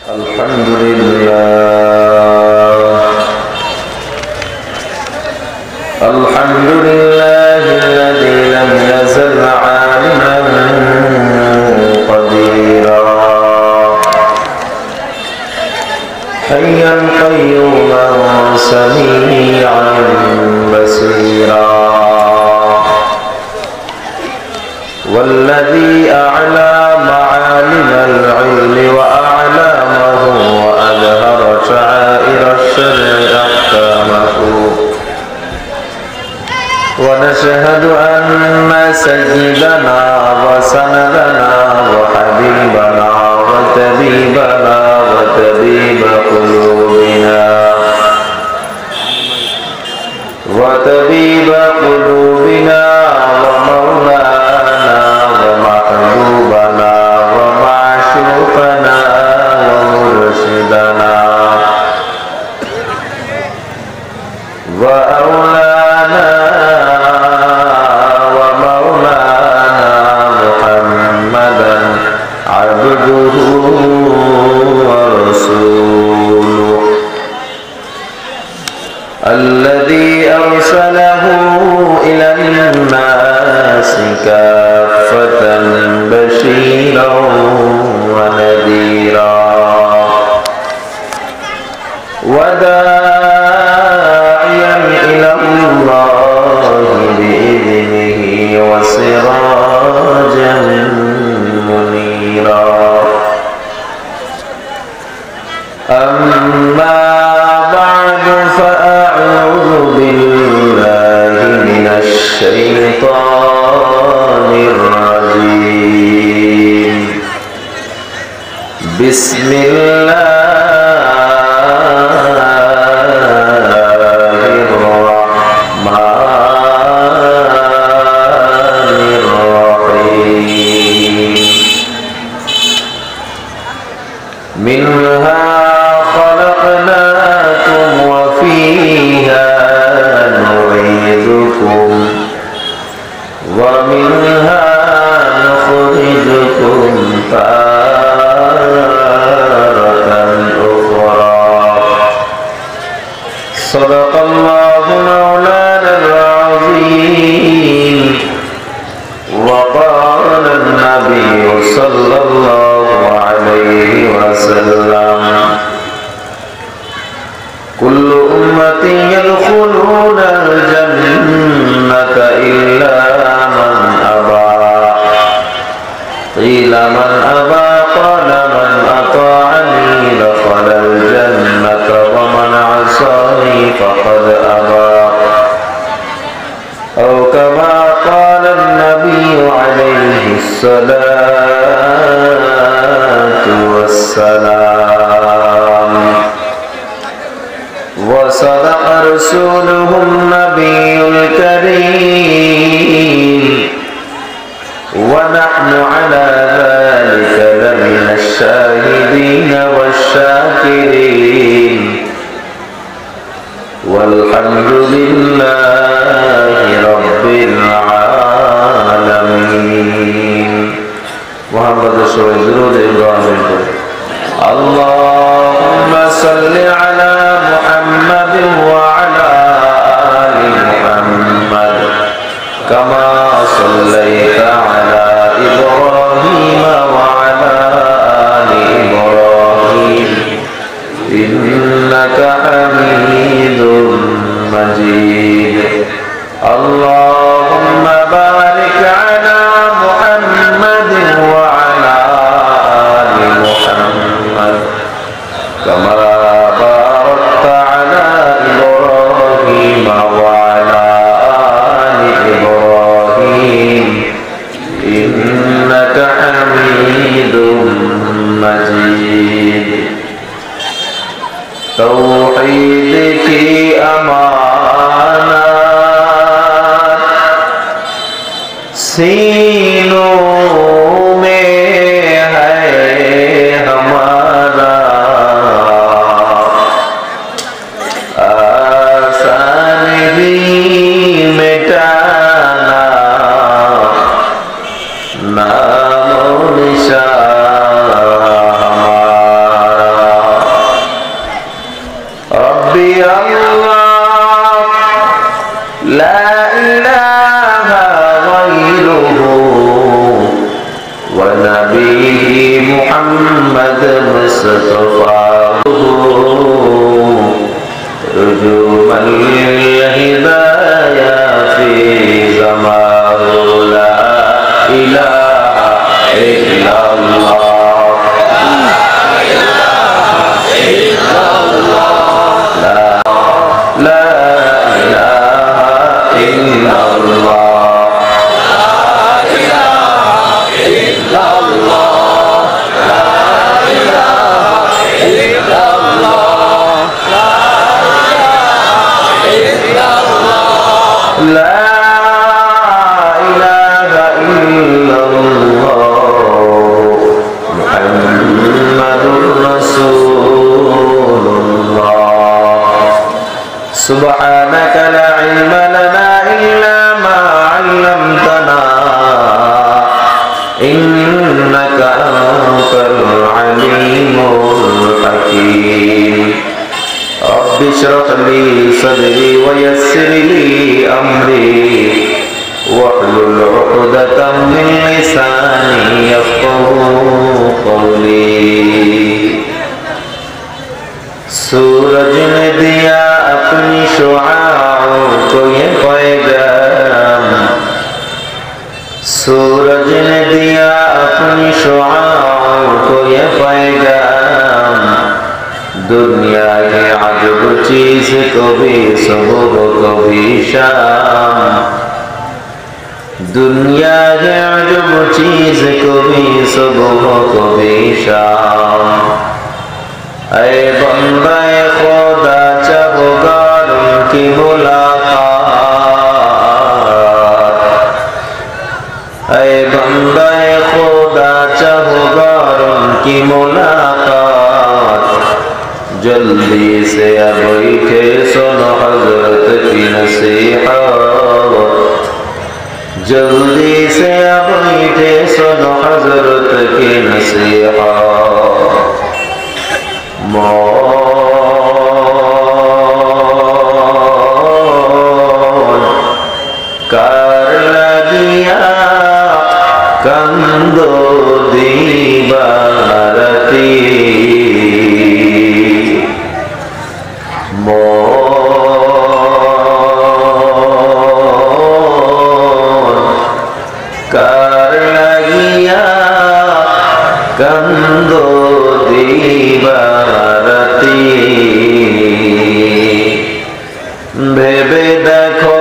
الحمد لله الحمد لله الذي لم يزل عالما قديرا حيا قيوما سميعا بصيرا والذي أعلى معالم العلم وأعلامه وأظهر شعائر الشرع أحكامه ونشهد أن سيدنا وسندنا وحبيبنا وطبيب قلوبنا ومولانا ومحبوبنا ومعشوقنا ومرشدنا وأولانا ومولانا محمدا عبده ورسوله الذي أرسله إلى الناس كافة بشيرا ونذيرا وداعيا إلى الله بإذنه وسراجا منيرا أما بعد فأعوذ بالله من الشيطان الرجيم بسم الله منها خلقناكم وفيها نعيدكم ومنها نخرجكم تارة أخرى صدق الله مولانا العظيم وقال النبي صلى الله عليه وسلم كل أمتي يدخلون الجنة إلا من أبى قيل من أبى قال من أطاعني دخل الجنة ومن عصاني فقد أبى أو كما قال النبي عليه الصلاة والسلام وصدق رسوله النبي الكريم ونحن على ذلك لمن الشاهدين والشاكرين والحمد لله رب العالمين محمد رسول الله اللهم صل على محمد وعلى آل محمد كما صليت على إبراهيم وعلى آل إبراهيم إنك حميد مجيد اللهم بارك على محمد وعلى آل محمد كما باركت على إبراهيم وعلى آل إبراهيم إنك حميد مجيد توحید کی امانت سینوں میں ہے ہمارا آسان ہی مٹانا نام و نشان ہمارا مصطفى رجوما للهدايا في زمان لا إله إلا الله سبحانك لا علم لنا إلا ما علمتنا إنك أنت العليم الحكيم رب اشرح لي صدري ويسر لي أمري واحلل عقدة من لساني يفقهوا قولي सूरज ने दिया अपनी शुआओं को ये पैगाम सूरज ने दिया अपनी शुआओं को ये पैगाम दुनिया के अजब चीज कभी सुबह कभी शाम दुनिया के अजब चीज कभी सुबह कभी शाम ऐ बंदे खुदा चाहूँगार उनकी मुलाकात ऐ बंदे खुदा चाहूँगार उनकी मुलाकात जल्दी से अब बैठे सुनो हजरत की नसीहत जल्दी से अब बैठे सुनो हजरत की नसीहत मौन कर लगिया कंदो दीवारती मौन कर लगिया कंदो दीवारती भेबे देखो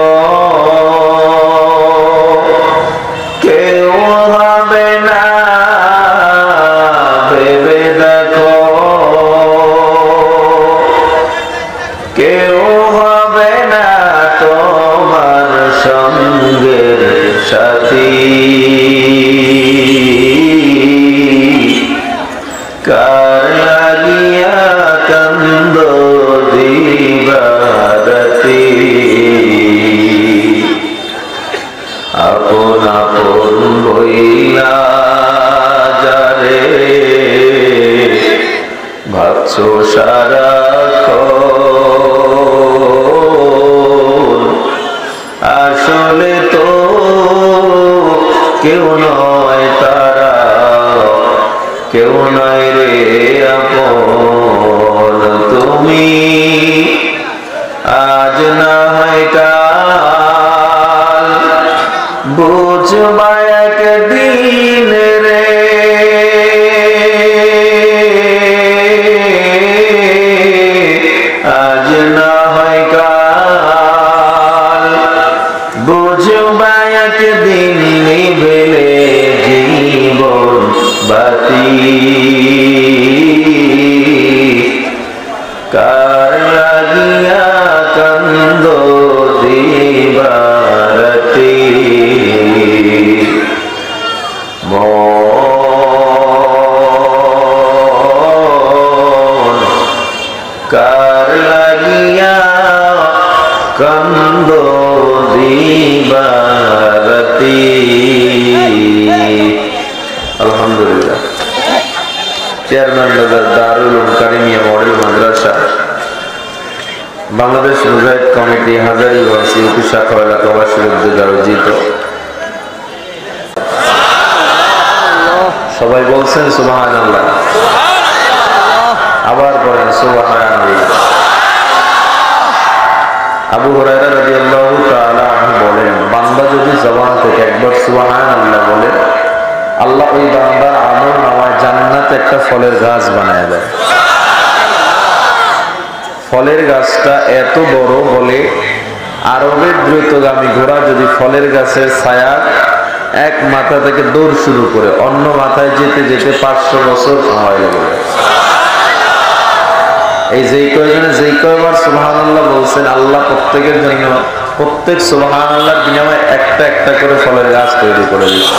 केउ हबे ना भेबे देखो केउ हबे ना तोमार संगेर साथी कर लगिया कंदो दीवारती আপন আপন বইলা যারে ভাবছো সারাক্ষণ আসলে তো কেউ নয় তারা কেউ নয় রে আপন তুমি আজ না হয় কাল বুঝবা একদিন রে আজ না হয় কাল বুঝবা একদিন নিভেলে জীবন বাতি কার লাগিয়া কান্দো দিবারতি মন কার লাগিয়া কান্দো দিবারতি আলহামদুলিল্লাহ চেয়ারম্যান নগর দারুল উলুম কারিমিয়া মডেল মাদ্রাসা বাংলাদেশ মুজাহিদ কমিটি হাজারীগঞ্জ ইউপি শাখা এলাকাবাসীর উদ্যোগে আয়োজিত সবাই বলছেন সুবহানাল্লাহ। বার করেন সুবহানাল্লাহ। আবু হুরায়রা রাদিয়াল্লাহু তাআলা আনহু বলেন, বান্দা যদি জবান থেকে একবার সুবহানাল্লাহ বলে, আল্লাহ ওই বান্দার আমল নামায় জান্নাতে একটা ফলের গাছ বানায় দেয়। ফলের গাছটা এত বড় বলে আরবের দ্রুতগামী ঘোড়া যদি ফলের গাছের ছায়া এক মাথা থেকে দৌড় শুরু করে অন্য মাথায় যেতে যেতে 500 বছর সময় লাগে। এই যেই কয়জনে যেই কয়বার সুবহানাল্লাহ বলছেন, আল্লাহ প্রত্যেকের জন্য প্রত্যেক সুবহানাল্লাহর বিনিময়ে একটা একটা করে ফলের গাছ তৈরি করে দিচ্ছে।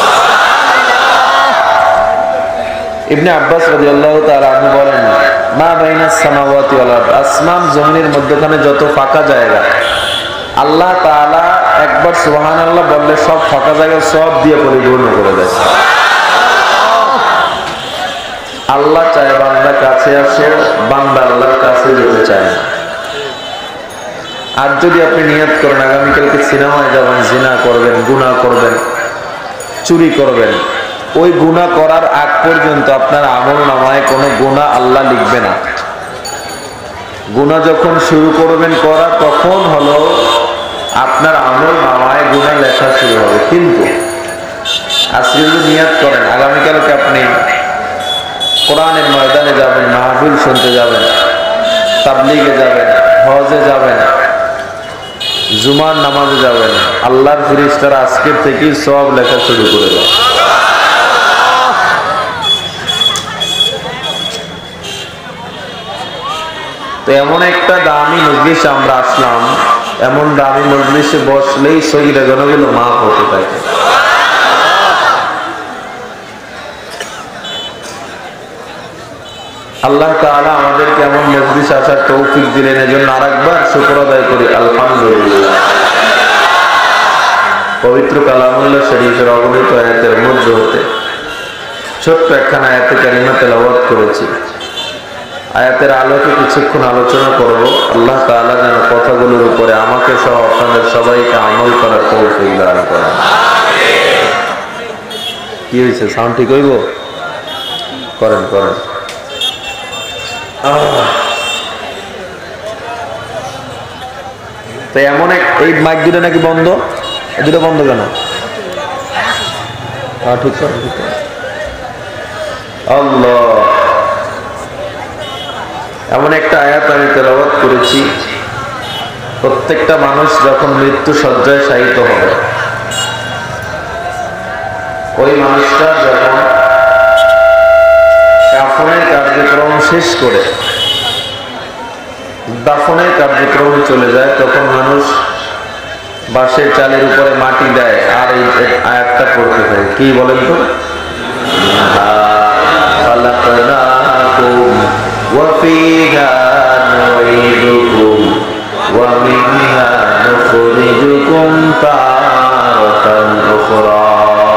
ইবনে আব্বাস রাদিয়াল্লাহু তাআলা আনহু বলেন, মা বাইনাস সামাওয়াতি ওয়াল আরদ, আসমান জমিনের মধ্যখানে যত ফাঁকা জায়গা আল্লাহ তাআলা একবার সুবহানাল্লাহ বললে সব ফাঁকা জায়গা সব দিয়ে পরিপূর্ণ করে দেয়। আল্লাহ চায় বান্দা কাছে আসে, বান্দা আল্লাহর কাছে যেতে চায় না। আর যদি আপনি নিয়ত করেন আগামীকালকে সিনেমায় যাবেন, জিনা করবেন, গুনাহ করবেন, চুরি করবেন, ওই গুনাহ করার আগ পর্যন্ত আপনার আমল নামায় কোনো গুনাহ আল্লাহ লিখবে না। গুনাহ যখন শুরু করবেন করা, তখন হলো আপনার আমল নামায় গুনাহ লেখা শুরু হবে। কিন্তু আজকে যদি নিয়ত করেন আগামীকালকে আপনি কোরআনের ময়দানে যাবেন, মাহফিল শুনতে যাবেন, তাবলীগে যাবেন, হজে যাবেন, জুমার নামাজে যাবেন, আল্লাহর ফেরেশতারা আজকের থেকেই সব লেখা শুরু করে দেয়। তো এমন একটা দামি মজলিসে আমরা আসলাম, এমন দামি মজলিসে বসলেই সগীরা গুনাহগুলো মাফ হতে থাকে। আল্লাহ তাআলা আমাদেরকে এমন মজলিসে আসার তৌফিক দিলেন, এজন্য আরেকবার শুকর আদায় করি আলহামদুলিল্লাহ। পবিত্র কালামুল্লাহ শরীফের অগণিত আয়াতের মধ্যে হতে ছোট্ট একখানা আয়াতে কারিমা তেলাওয়াত করেছি। আয়াতের আলোকে কিছুক্ষণ আলোচনা করব। আল্লাহ তাআলা যেন কথাগুলোর উপরে আমাকে সহ আপনাদের সবাইকে আমল করার তৌফিক দান করেন। কি হয়েছে, সাউন্ড ঠিক হইব? করেন করেন। তো এমন এই মাইক দুটো নাকি বন্ধ, দুটো বন্ধ কেন? ঠিক করে আল্লাহ, এমন একটা আয়াত আমি তেলাওয়াত করেছি, প্রত্যেকটা মানুষ যখন মৃত্যু শয্যায় শায়িত হবে, ওই মানুষটা যখন কাফনের কার্যক্রম শেষ করে দাফনের কার্যক্রমে চলে যায়, তখন মানুষ বাঁশের চালের উপরে মাটি দেয় আর এই আয়াতটা পড়তে থাকে। কি বলেন তো? وَفِيهَا نُعِيدُكُمْ وَمِنْهَا نُخْرِجُكُمْ تَارَةً أُخْرَى।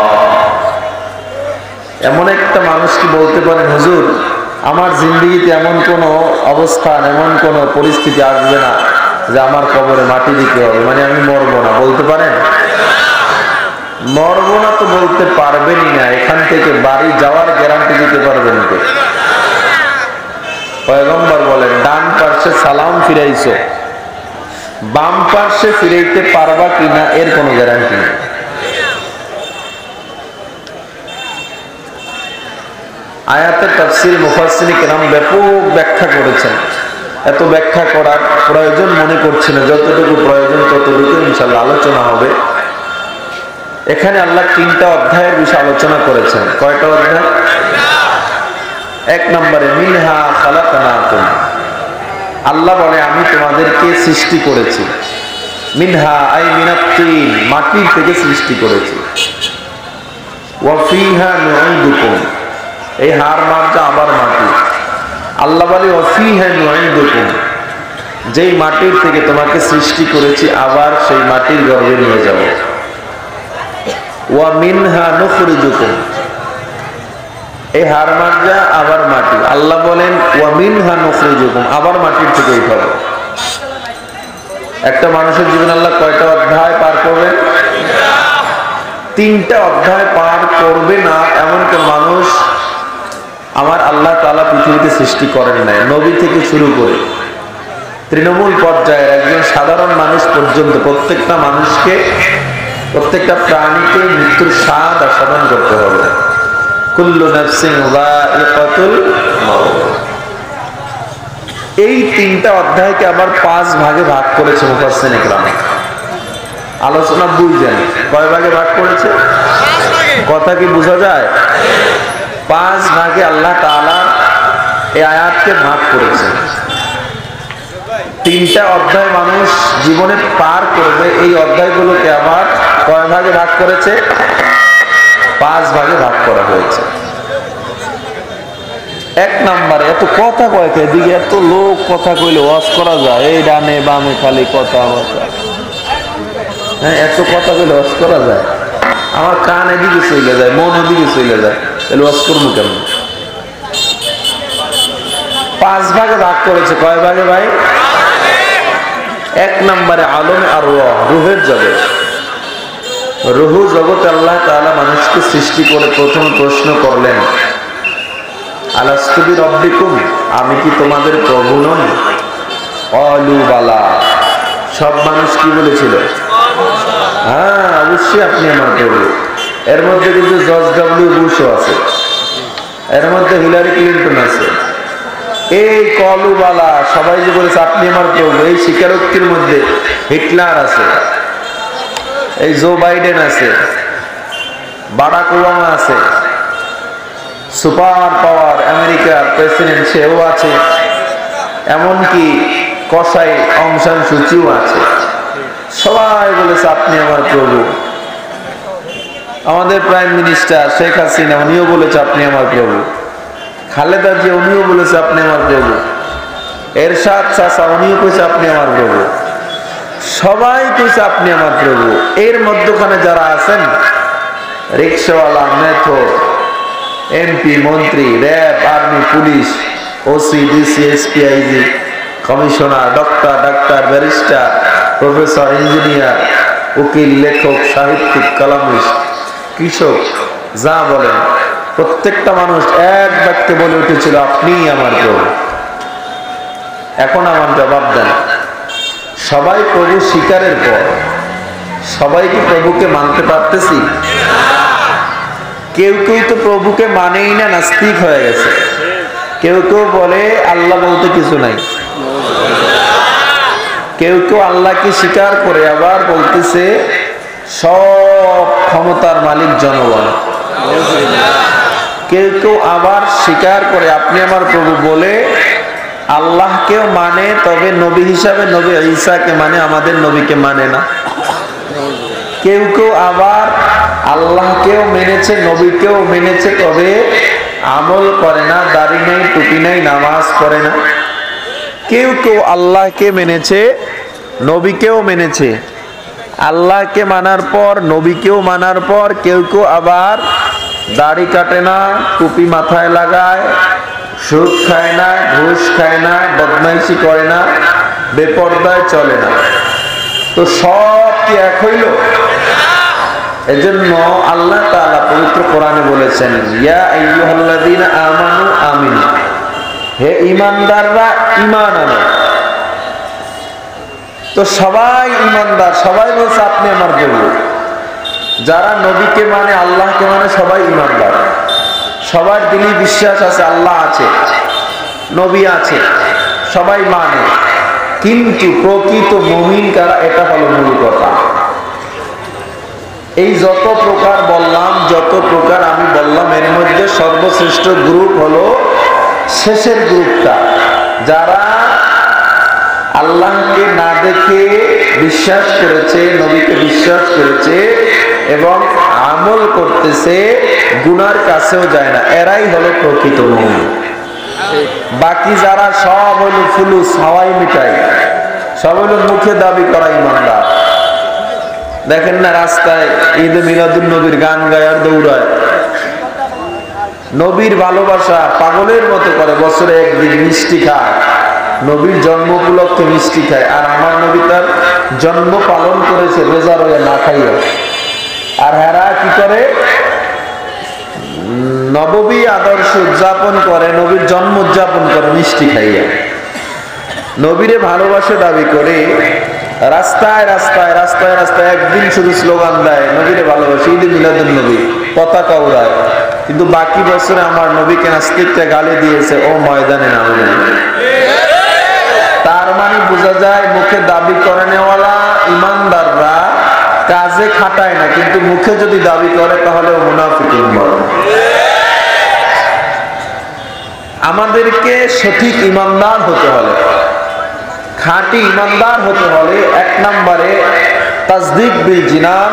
এমন একটা মানুষ কি বলতে পারেন, হুজুর আমার জিন্দেগিতে এমন কোন অবস্থান, এমন কোন পরিস্থিতি আসবে না যে আমার কবরে মাটি দিতে হবে, মানে আমি মরবো না, বলতে পারেন? মরবো না তো বলতে পারবেনই না, এখান থেকে বাড়ি যাওয়ার গ্যারান্টি দিতে পারবেন কে? পয়গম্বর বলেন, ডান পার্শ্বে সালাম ফিরাইছো, বাম পার্শ্বে ফিরাইতে পারবা কিনা এর কোনো গ্যারান্টি নেই। আয়াতের তাফসীর মুফাসসিরিন কেরাম ব্যাপক ব্যাখ্যা করেছেন। এত ব্যাখ্যা করার প্রয়োজন মনে করছি না, যতটুকু প্রয়োজন ততটুকু ইনশাআল্লাহ আলোচনা হবে। এখানে আল্লাহ 3টা অধ্যায়ের বিষয়ে আলোচনা করেছেন। কয়টা অধ্যায়? 1 নম্বরে মিনহা খালাকনাকুম, আল্লাহ বলে আমি তোমাদেরকে সৃষ্টি করেছি। মিনহা আই মিনাত তিন, মাটি থেকে সৃষ্টি করেছি। ওয়া ফিহা নুঈদুকুম, এই হার মারটা আবার মাটি। আল্লাহ বলে ওয়া ফিহা নুঈদুকুম, যেই মাটির থেকে তোমাকে সৃষ্টি করেছি আবার সেই মাটির গর্ভে নিয়ে যাব। ওয়া মিনহা নুখরিজুকুম, এই হার মারজা আবার মাটি। আল্লাহ বলেন ওয়া মিনহা নুখরিজুকুম, আবার মাটির থেকে উঠাবো। একটা মানুষের জীবন আল্লাহ কয়টা অধ্যায় পার করবে? 3টা অধ্যায় পার করবে না এমন কোন মানুষ আমার আল্লাহ তাআলা পৃথিবীতে সৃষ্টি করেন নাই, নবী থেকে শুরু করে তৃণমূল পর্যায়ের একজন সাধারণ মানুষ পর্যন্ত প্রত্যেকটা মানুষকে, প্রত্যেকটা প্রাণীকে মৃত্যুর স্বাদ আস্বাদন করতে হবে। কুল্লু নাফসিন যায়িকাতুল মাউত। এই 3টা অধ্যায়কে আবার 5 ভাগে ভাগ করেছে মুফাসসিরিনে কেরাম। আলোচনা বুঝছেন কয় ভাগে ভাগ করেছে? কথা কি বোঝা যায়? 5 ভাগে আল্লাহ তাআলা এই আয়াতকে ভাগ করেছেন। 3টা অধ্যায় মানুষ জীবনে পার করবে, এই অধ্যায়গুলোকে আবার কয় ভাগে ভাগ করেছে? 5 ভাগে ভাগ করা হয়েছে। 1 নম্বরে, এত কথা কয় এদিকে, এত লোক কথা কইলে ওয়াজ করা যায়? এই ডানে বামে খালি কথা বলা, হ্যাঁ এত কথা কইলে ওয়াজ করা যায়? আমার কান এদিকে চলে যায়, মন ওদিকে চলে যায়, তাহলে ওয়াজ করবো কেন? 5 ভাগে ভাগ করেছে। কয় ভাগে ভাই? 1 নম্বরে আলমে আরওয়াহ, রূহের জগৎ। রূহ জগতে আল্লাহ তাআলা মানুষকে সৃষ্টি করে প্রথম প্রশ্ন করলেন, আলাস্তু বিরাব্বিকুম, আমি কি তোমাদের প্রভু নই? ক্বালু বালা। সব মানুষ কি বলেছিল? হ্যাঁ অবশ্যই আপনি আমার প্রভু। এর মধ্যে কিন্তু জর্জ ডব্লিউ বুশও আছে, এর মধ্যে হিলারি ক্লিনটন আছে। এই ক্বালু বালা সবাই যে বলেছে আপনি আমার প্রভু, এই স্বীকারোক্তির মধ্যে হিটলার আছে, এই জো বাইডেন আছে, বারাক ওবামা আছে, সুপার পাওয়ার আমেরিকার প্রেসিডেন্ট সেও আছে, এমনকি কসাই অং সান সু চিও আছে। সবাই বলেছে আপনি আমার প্রভু। আমাদের প্রাইম মিনিস্টার শেখ হাসিনা উনিও বলেছে আপনি আমার প্রভু। খালেদা জিয়া উনিও বলেছে আপনি আমার প্রভু। এরশাদ চাচা উনিও কইছে আপনি আমার প্রভু। সবাই কইছে আপনি আমার প্রভু। এর মধ্যখানে যারা আছেন, রিক্সাওয়ালা, মেথর, এমপি, মন্ত্রী, RAB, army, police, OC, DC, SP, IG, commissioner, doctor, barrister, professor, engineer, উকিল, লেখক, সাহিত্যিক, কালামিস্ট, কৃষক, যা বলেন প্রত্যেকটা মানুষ এক বাক্যে বলে উঠেছিল আপনি আমার প্রভু। এখন আমার জবাব দেন, সবাই প্রভু স্বীকারের পর সবাই কি প্রভুকে মানতে পারতেছি? কেউ কেউ তো প্রভুকে মানেই না, নাস্তিক হয়ে গেছে। কেউ কেউ বলে আল্লাহ বলতে কিছু নাই। কেউ কেউ আল্লাহকে স্বীকার করে আবার বলতেছে সব ক্ষমতার মালিক জনগণ। কেউ কেউ আবার স্বীকার করে আপনি আমার প্রভু বলে আল্লাহকেও মানে, তবে নবী হিসাবে নবী ঈসাকে মানে, আমাদের নবীকে মানে না। কেউ কেউ আবার আল্লাহকেও মেনেছে, নবীকেও মেনেছে, তবে আমল করে না, দাড়ি নেই, টুপি নেই, নামাজ পড়ে না। কেউ কেউ আল্লাহকে মেনেছে, নবীকেও মেনেছে, আল্লাহকে মানার পর নবীকেও মানার পর কেউ কেউ আবার দাড়ি কাটে না, টুপি মাথায় লাগায়, সুদ খায় না, ঘুষ খায় না, বদমাইশি করে না, বেপরদায় চলে না। তো সব কি এক হইল? এজন্য আল্লাহ তাআলা পবিত্র কোরআনে বলেছেন, ইয়া আইয়ুহাল্লাযীনা আমানু আমিনু, হে ঈমানদাররা ঈমান আনো। তো সবাই ঈমানদার, সবাই বলছে আপনি আমার প্রভু। যারা নবীকে মানে, আল্লাহকে মানে, সবাই ঈমানদার। সবার দিলে বিশ্বাস আছে আল্লাহ আছে, নবী আছে, সবাই মানে। কিন্তু প্রকৃত মুমিন কারা, এটা হলো মূল কথা। এই যত প্রকার বললাম, যত প্রকার আমি বললাম, এর মধ্যে সর্বশ্রেষ্ঠ গ্রুপ হলো শেষের গ্রুপটা, যারা আল্লাহকে না দেখে বিশ্বাস করেছে, নবীকে বিশ্বাস করেছে এবং আমল করতেছে, গুনার কাছেও যায় না, এরাই হলো প্রকৃত মুমিন। বাকি যারা সব হলো ফুলুস, হাওয়াই মিঠাই, সব হলো মুখে দাবি করা ইমানদার। দেখেন না রাস্তায় ঈদে মিলাদুন নবীর গান গায় আর দৌড়ায়। নবীর ভালোবাসা পাগলের মতো করে, বছরে একদিন মিষ্টি খায়, নবীর জন্ম উপলক্ষে মিষ্টি খায়। আর আমার নবী তার জন্ম পালন করেছে রোজা রয়ে না খাইয়া। আর হেরা কি করে? নববী আদর্শ উদযাপন করে, নবীর জন্ম উদযাপন করে মিষ্টি খাইয়া, নবীরে ভালোবাসে দাবি করে রাস্তায় রাস্তায় রাস্তায় রাস্তায় একদিন শুধু স্লোগান দেয় নবীরে ভালোবাসে, ঈদে মিলাদুন নবী, পতাকা উড়ায়, কিন্তু বাকি বছরে আমার নবীকে নাস্তিকটা গালি দিয়েছে, ও ময়দানে নামে না। তার মানে বোঝা যায় মুখে দাবি করে নেওয়ালা ইমানদাররা কাজে খাটায় না, কিন্তু মুখে যদি দাবি করে তাহলে মুনাফিকুন বলে। আমাদেরকে সঠিক ইমানদার হতে হলে, খাঁটি ইমানদার হতে হলে এক নম্বরে তাসদিক বিল জিনান,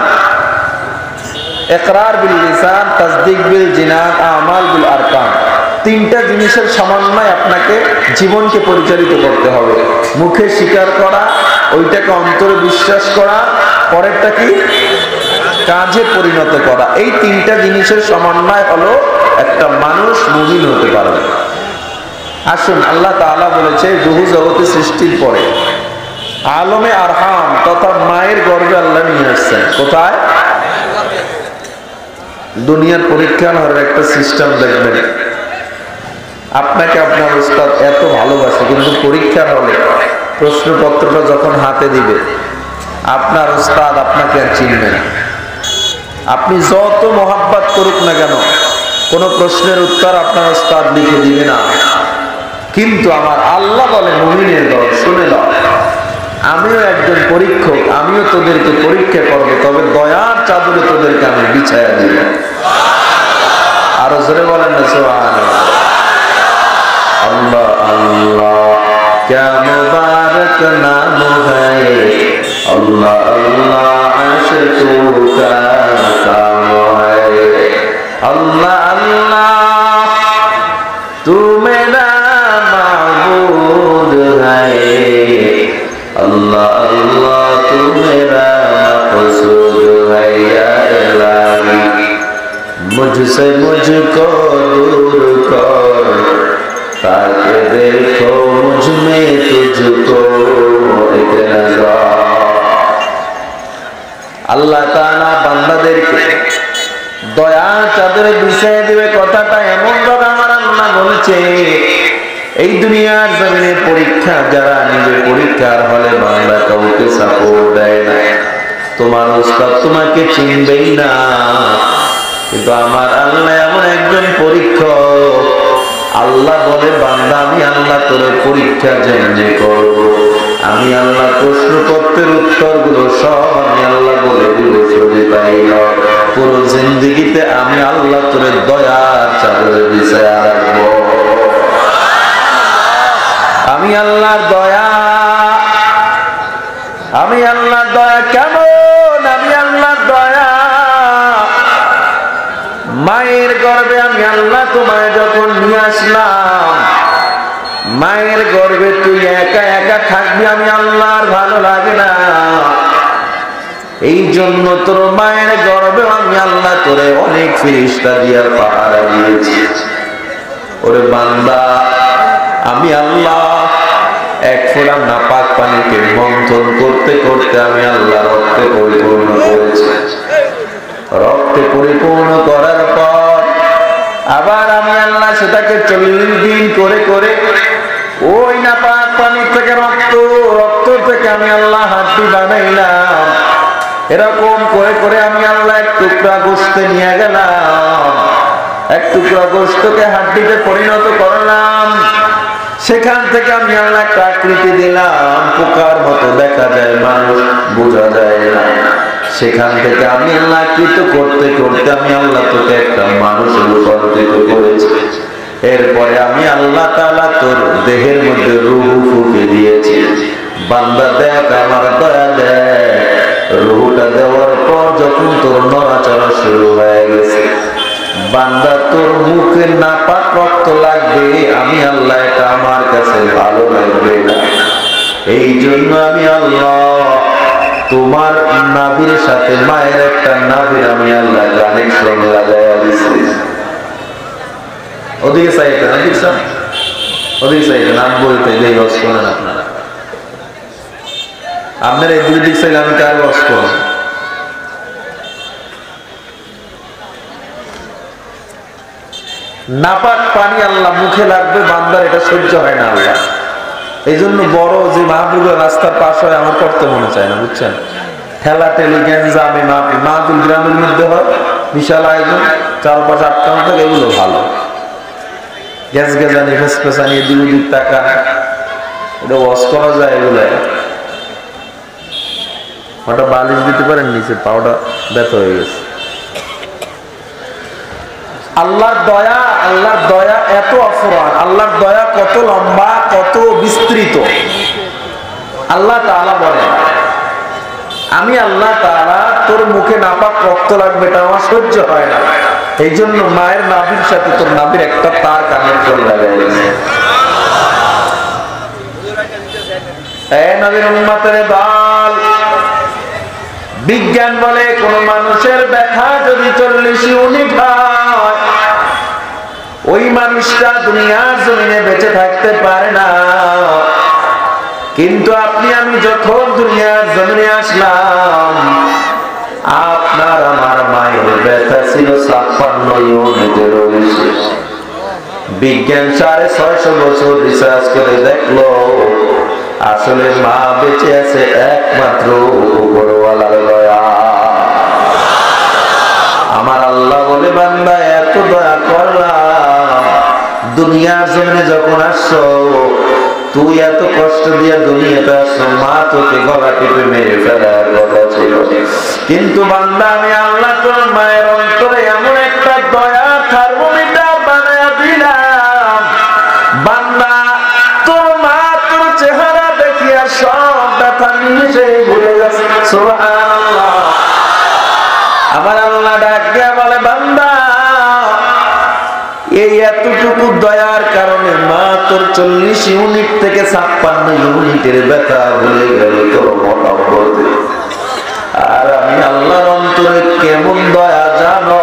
ইকরার বিল লিসান, তাসদিক বিল জিনান, আমাল বিল আরকান, তিনটা জিনিসের সমন্বয় আপনাকে জীবনকে পরিচালিত করতে হবে। মুখে স্বীকার করা, ওইটাকে অন্তরে বিশ্বাস করা, পরেরটা কি কাজে পরিণত করা। এই তিনটা জিনিসের সমন্বয় হলো একটা মানুষ মুমিন হতে পারবে। আসুন, আল্লাহ তাআলা বলেছে রূহ জগতে সৃষ্টির পরে আলমে আরহাম তথা মায়ের গর্ভে আল্লাহ নিয়ে আসছেন। কোথায়? দুনিয়ার পরীক্ষা হওয়ার একটা সিস্টেম দেখবেন, আপনাকে আপনার উস্তাদ এত ভালোবাসে, কিন্তু পরীক্ষার হলে প্রশ্নপত্রটা যখন হাতে দিবে আপনার উস্তাদ আপনাকে আর চিনবে না। আপনি যত মোহাব্বত করুক না কেন, কোন প্রশ্নের উত্তর আপনার উস্তাদ লিখে দিবে না। কিন্তু আমার আল্লাহ বলে, মুমিনের দল শুনে নাও, আমিও একজন পরীক্ষক, আমিও তোদেরকে পরীক্ষা করবো, তবে দয়ার চাদরে তোদেরকে আমি বিছায়া দিব। আরো জোরে বলেন না সুবহানাল্লাহ। अल्लाह अल्लाह क्या मुबारक नाम है, अल्लाह अल्लाह आशिकों का काम है, अल्लाह अल्लाह तू मेरा माबूद है, अल्लाह अल्लाह तू मेरा मक़सूद है, या इलाही मुझसे मुझको दूर कर, ताकि देखो मुझ में तुझको एक नज़र। আল্লাহ তাআলা বান্দাদেরকে দয়া চাদরে বিছিয়ে দিবে, কথাটা এমন ভাবে আমার আল্লাহ বলছে। এই দুনিয়ার জমিনে পরীক্ষা যারা নিবে, পরীক্ষার হলে বান্দা কাউকে সাপোর্ট দেয় না, তোমার উস্তাদ তোমাকে চিনবেই না, কিন্তু আমার আল্লাহ এমন একজন পরীক্ষক। আল্লাহ বলে, বান্দা আমি আল্লাহ তোর পরীক্ষা যেমনি করব, আমি আল্লাহ প্রশ্নপত্রের উত্তরগুলো সব আমি আল্লাহ বলে দিব, শুনে পাই না পুরো জিন্দেগিতে আমি আল্লাহ তোর দয়ার চাদরে বিছায়া রাখবো। আমি আল্লাহর দয়া, আমি আল্লাহর দয়া কেমন, আমি আল্লাহর দয়া। মায়ের গর্ভে আমি আল্লাহ তোমায় যখন নিয়ে আসলাম, মায়ের গর্ভে তুই একা একা থাকবি, আমি আল্লাহর ভালো লাগে না। এই জন্য তোর মায়ের গর্ভে আমি আল্লাহ তোরে অনেক ফেরেশতা দিয়া পাহারা দিয়েছি। ওরে বান্দা, আমি আল্লাহ এক ফোঁটা নাপাক পানিকে মন্থন করতে করতে আমি আল্লাহ রক্তে পরিপূর্ণ করেছি। রক্তে পরিপূর্ণ করার পর আবার আমি আল্লাহ সেটাকে 40 দিন করে করে ওই নাপাক পানি থেকে রক্ত, রক্ত থেকে আমি আল্লাহ হাড্ডি বানাইলাম। এরকম করে করে আমি আল্লাহ এক টুকরা গোশতে নিয়ে গেলাম, এক টুকরা গোশতকে হাড্ডিতে পরিণত করলাম। সেখান থেকে আমি আল্লাহ একটা আকৃতি দিলাম, পোকার মতো দেখা যায়, মানুষ বোঝা যায় না। সেখান থেকে আমি আল্লাহ আকৃত করতে করতে আমি আল্লাহ তোকে একটা মানুষের রূপান্তরিত করেছি। এরপরে আমি আল্লাহ তাআলা তোর দেহের মধ্যে রূহ ফুঁকে দিয়েছি। বান্দা দেখ, আমার দয়া দেখ। রূহটা দেওয়ার পর যখন তোর নড়াচড়া শুরু হয়ে গেছে, বান্দা তোর মুখে নাপাক রক্ত লাগবে, আমি আল্লাহ এটা আমার কাছে ভালো লাগবে না। এই জন্য আমি আল্লাহ তোমার নাভির সাথে মায়ের একটা নাভির আমি আল্লাহ কানেকশন লাগাইয়া দিছি। ওদিকে চাইতেন, ওদিকে চাইতেন, আমি বলতে যে লস করেন আপনারা, আপনার এই দুই দিক চাইলে আমি কার লস করব? নাপাক পানি আল্লাহ মুখে লাগবে, বান্দার এটা সহ্য হয় না আল্লাহ। এই জন্য বড় যে মাহবুবের রাস্তার পাশ হয় আমার করতে মনে চায় না, বুঝছেন? ঠেলা ঠেলি গ্যাঞ্জামে মাহবুব গ্রামের মধ্যে হয়, বিশাল আয়োজন, চারপাশে আটকানো থাকে, এগুলো ভালো। গ্যাস গেজানি ফেসফেসানি এদিক ওদিক টাকা, এটা ওয়াশ করা যায়। এগুলো ওটা বালিশ দিতে পারেন, নিচে পাউডা ব্যথা হয়ে গেছে। আল্লাহর দয়া এত অফরান, আল্লাহর দয়া কত লম্বা, কত বিস্তৃত। আল্লাহ তাআলা বলেন, আমি আল্লাহ তাআলা তোর মুখে নাপাক রক্ত লাগবে, এটা আমার সহ্য হয় না। এই জন্য মায়ের নাভির সাথে তোর নাভির একটা তার কানের জন্য লাগাই দিয়েছে। নবীর উম্মতের দল, বিজ্ঞান বলে কোন মানুষের ব্যথা যদি 40 ইউনিট হয়, ওই মানুষটা দুনিয়ার জমিনে বেঁচে থাকতে পারে না। কিন্তু আপনি আমি যখন দুনিয়ার জমিনে আসলাম, আপনার আমার মায়ের ব্যথা ছিল 56 ইউনিটের বেশি। বিজ্ঞান 650 বছর রিসার্চ করে দেখলো, আসলে মা বেঁচে আছে একমাত্র উপরওয়ালার দয়া। আমার আল্লাহ বলে, বান্দা এত দয়া করলাম, দুনিয়ার জমিনে যখন আসছো, তুই এত কষ্ট দিয়ে দুনিয়াতে আসছো, মা তোকে গলা টিপে মেরে ফেলার কথা ছিল, কিন্তু বান্দা আমি আল্লাহ তোর মায়ের অন্তরে এমন একটা দয়া থার্মোমিটার বানায়া দিলাম, বান্দা তোর মা তোর চেহারা দেখিয়া সব ব্যথা নিমিশে ভুলে গেছে। সুবহানাল্লাহ। আমার আল্লাহ ডাক দিয়া বলে, বান্দা এই এতটুকু দয়ার কারণে মা তোর 40 ইউনিট থেকে 56 ইউনিটের ব্যথা ভুলে গেল তোর মহব্বতে। আর আমি আল্লাহর অন্তরে কেমন দয়া জানো?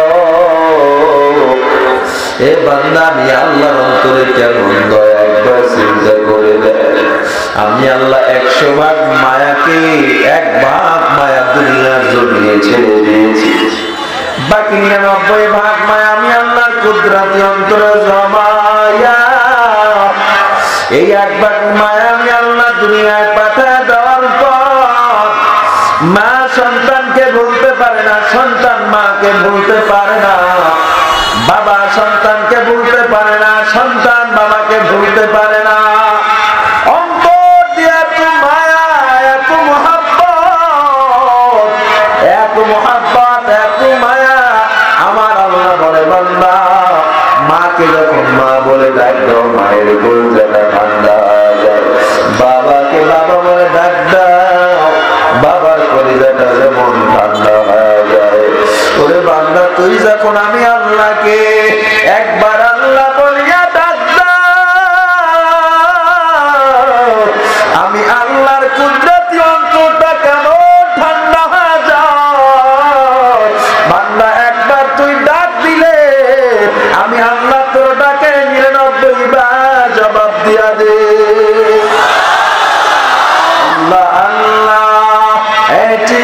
এ বান্দা, আমি আল্লাহর অন্তরে কেমন দয়া একবার চিন্তা করে দেখ। আমি আল্লাহ 100 ভাগ মায়াকে 1 ভাগ মায়া দুনিয়ার জমিনে ছেড়ে দিয়েছি, বাকি 99 ভাগ মায়া আমি আল্লাহর কুদরতি অন্তরে জমায়া, এই 1 ভাগ মায়া আমি আল্লাহ দুনিয়ায় পাঠায় দেওয়ার পর, মা সন্তানকে ভুলতে পারে না, সন্তান মাকে ভুলতে পারে না, বাবা সন্তানকে ভুলতে পারে না, সন্তান বাবাকে ভুলতে পারে না। অন্তর দিয়ে এত মায়া, এত মহব্বত, এত মহব্বত, এত মায়া। আমার আল্লাহ বলে, বান্দা মাকে যখন মা বলে ডাক দাও, মায়ের কলিজাটা ঠান্ডা হয়ে যায়। বাবাকে বাবা বলে ডাক দাও, বাবার কলিজাটা যেমন ঠান্ডা হয়ে যায়। ওরে বান্দা, তুই যখন আমি আল্লাহকে একবার আল্লাহ বলিয়া ডাক দাও, আমি আল্লাহর কুদরতি অন্তরটা কেমন ঠান্ডা হয়ে যায়। বান্দা একবার তুই ডাক দিলে আমি আল্লাহ তোর ডাকে 99 বার জবাব দিয়া দে। আল্লাহ আল্লাহ এটি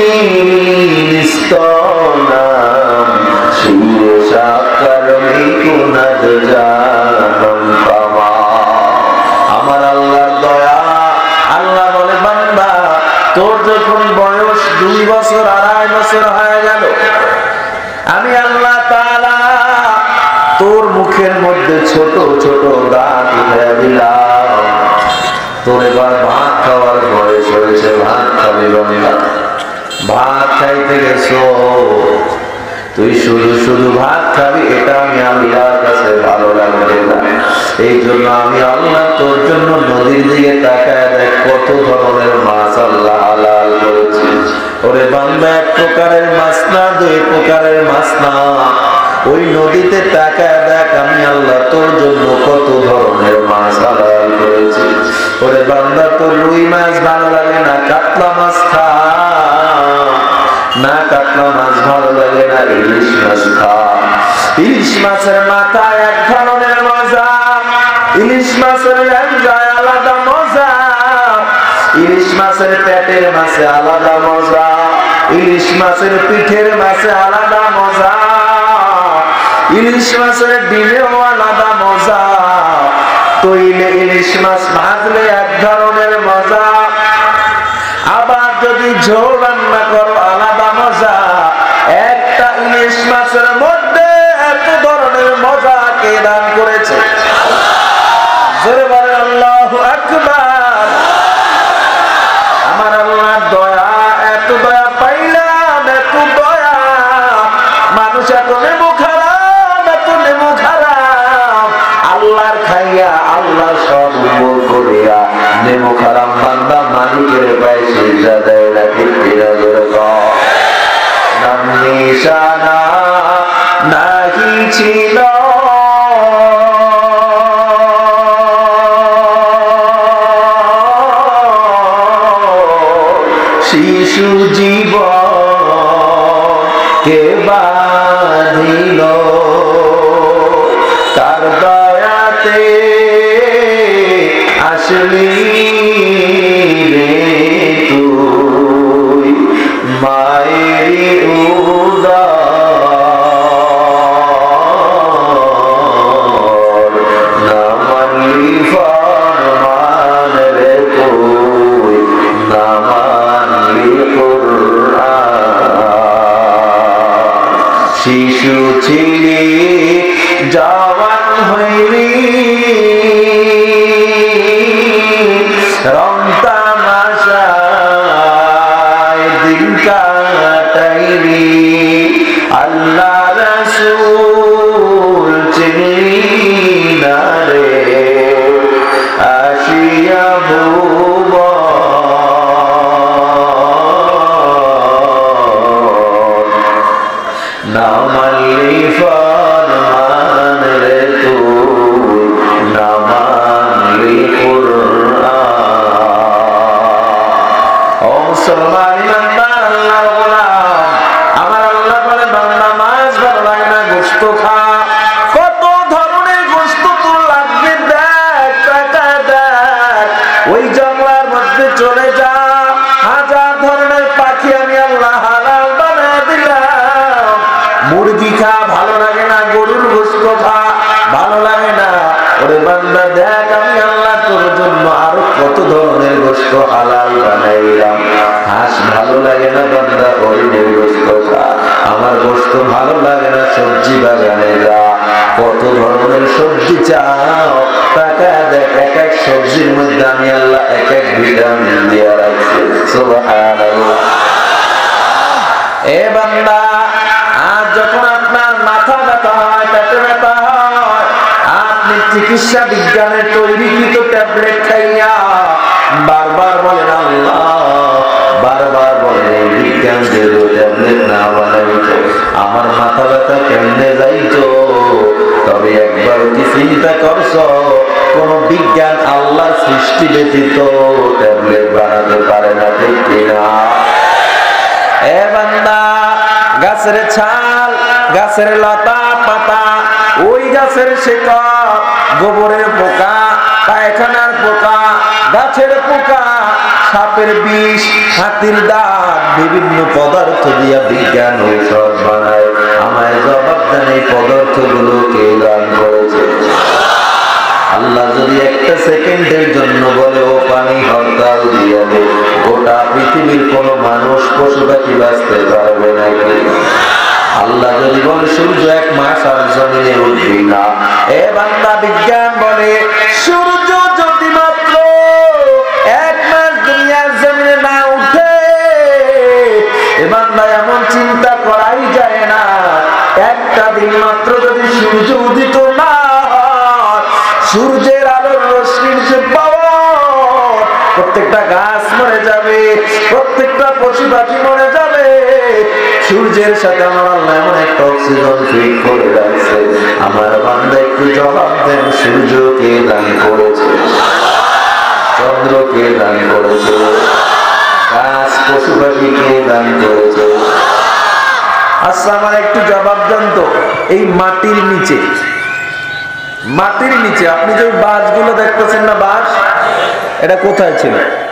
শিরিস্তনাম শিরে সাকার মিকুনাদ জানম কামা। আমার আল্লাহর দয়া। আল্লাহ বলে, বান্দা তোর যখন বয়স 2 বছর 2.5 বছর হয়ে গেল, আমি আল্লাহ তাআলা তোর মুখের মধ্যে ছোট ছোট দাঁত উঠে দিলাম। তোর এবার ভাত খাওয়ার বয়স হয়েছে, ভাত খাবি বান্দা। ভাত খাইতে গেছো, তুই শুধু শুধু ভাত খাবি, এটা আমি আল্লাহর কাছে ভালো লাগবে না। এই জন্য আমি আল্লাহ তোর জন্য নদীর দিকে তাকায় দেখ কত ধরনের মাছ আল্লাহ হালাল করেছে। ওরে বান্দা, 1 প্রকারের মাছ না, 2 প্রকারের মাছ না, ওই নদীতে তাকায় দেখ আমি আল্লাহ তোর জন্য কত ধরনের মাছ হালাল করেছি। ওরে বান্দা, তোর রুই মাছ ভালো লাগে না, কাতলা মাছ খা না, কাতলা মাছ ভালো লাগে না, ইলিশ মাছ খা। ইলিশ মাছের মাথায় 1 ধরনের মজা, ইলিশ মাছের লেঞ্জায় আলাদা মজা, ইলিশ মাছের পেটের মাছে আলাদা মজা, ইলিশ মাছের পিঠের মাছে আলাদা মজা। ইলিশ মাছের ডিমেও আলাদা মজা, তৈলে ইলিশ মাছ ভাজলে এক ধরনের মজা, আবার যদি ঝোল রান্না করো আলাদা মজা। একটা ইলিশ মাছের মধ্যে এত ধরনের মজা কে দান করেছে? জোরে বলেন আল্লাহু আকবার। আমার আল্লাহর দয়া, এত দয়া পাইলাম, এত দয়া। মানুষ এত নেমু খারাপ, এত নেমু খারাপ, আল্লাহর খাইয়া আল্লাহর সব উপর করিয়া নেমু খারাপ বান্দা মালিকের পায়ে সিজদা দেয় না, ঠিক কিনা জোরে কও। নাম নিশানা নাহি ছিল শিশু জীবন কে বাঁধিল, কার দয়াতে আসলি রে তুই মায়ের উদর, না মানলি ফরমান রে তুই, না মানলি কুরআন। শিশু ছিলি জওয়ান হইলি, রং তামাশায় দিন কাটাইলি, আল্লাহ রাসূল চিনলি না রে, আসিয়া ভুবন, না মানলি ফরমান রে তুই, না মানলি কুরআন। ও মুসলমান ইমানদার আল্লাহর গোলাম, আমার আল্লাহ বলে বান্দা মাছ ভালো লাগে না, গোশত খা। কত ধরনের গোশত তোর লাগবে দেখ, টাকা দেখ, ওই জঙ্গলার মধ্যে চলে যা, হাজার ধরনের পাখি আমি আল্লাহ হালাল বানায় দিলাম। মুরগি খা, ভালো লাগে না, গরুর গোশত খা, ভালো লাগে না। ওরে বান্দা দেখ, আমি আল্লাহ তোর জন্য আরো কত ধরনের গোশত হালাল বানাইলাম। হাঁস ভালো লাগে না বান্দা, হরিণের গোশত খা। আমার গোশত ভালো লাগে না, সবজি বাগানে যা, কত ধরনের সবজি চাও, টাকা দেখ। এক এক সবজির মধ্যে আমি আল্লাহ এক এক ভিটামিন দিয়ে রাখছি। সুবহানাল্লাহ। এ বান্দা, আজ যখন আপনার মাথা ব্যথা হয়, পেটে ব্যথা হয়, আপনি চিকিৎসা বিজ্ঞানের তৈরিকৃত ট্যাবলেট খাইয়া বারবার বলেন আল্লাহ, বারবার বলেন বিজ্ঞান যে ট্যাবলেট না বানাইতো আমার মাথা ব্যথা কেমনে যাইতো। তবে একবার কি চিন্তা করছো, কোন বিজ্ঞান আল্লাহর সৃষ্টি ব্যতীত ট্যাবলেট বানাতে পারে না, ঠিক কিনা? এ বান্দা, গাছের ছাল, গাছের লতা পাতা, ওই গাছের শিকড়, গোবরের পোকা, পায়খানার পোকা, গাছের পোকা, সাপের বিষ, হাতির দাঁত, বিভিন্ন পদার্থ দিয়া বিজ্ঞান ঔষধ বানায়। আমায় জবাব দেন, এই পদার্থগুলো কে দান করেছে? আল্লাহ যদি একটা সেকেন্ডের জন্য বলে ও পানি হরতাল দিয়ে দে, গোটা পৃথিবীর কোন মানুষ পশু পাখি বাঁচতে পারবে নাকি? আল্লাহ যদি বলে সূর্য এক মাস আর জমিনে উঠবি না, এ বান্দা বিজ্ঞান বলে সূর্য যদি মাত্র এক মাস দুনিয়ার জমিনে না উঠে, এ বান্দা এমন চিন্তা করাই যায় না। একটা দিন মাত্র যদি সূর্য উদিত না হয়, সূর্যের আলোর রশ্মির যে পাওয়ার, প্রত্যেকটা গাছ মরে যাবে, প্রত্যেকটা পশু পাখি মরে যাবে। সূর্যের সাথে আমার আল্লাহ এমন একটা অক্সিজেন ফিট করে রাখছে। আমার বান্দা একটু জবাব দেন, সূর্যকে দান করেছে, চন্দ্রকে দান করেছে, গাছ পশু পাখিকে দান করেছে। আচ্ছা, আমার একটু জবাব দেন তো, এই মাটির নিচে, মাটির নিচে আপনি যে বাঁশগুলো দেখতেছেন না, বাঁশ, এটা কোথায় ছিল?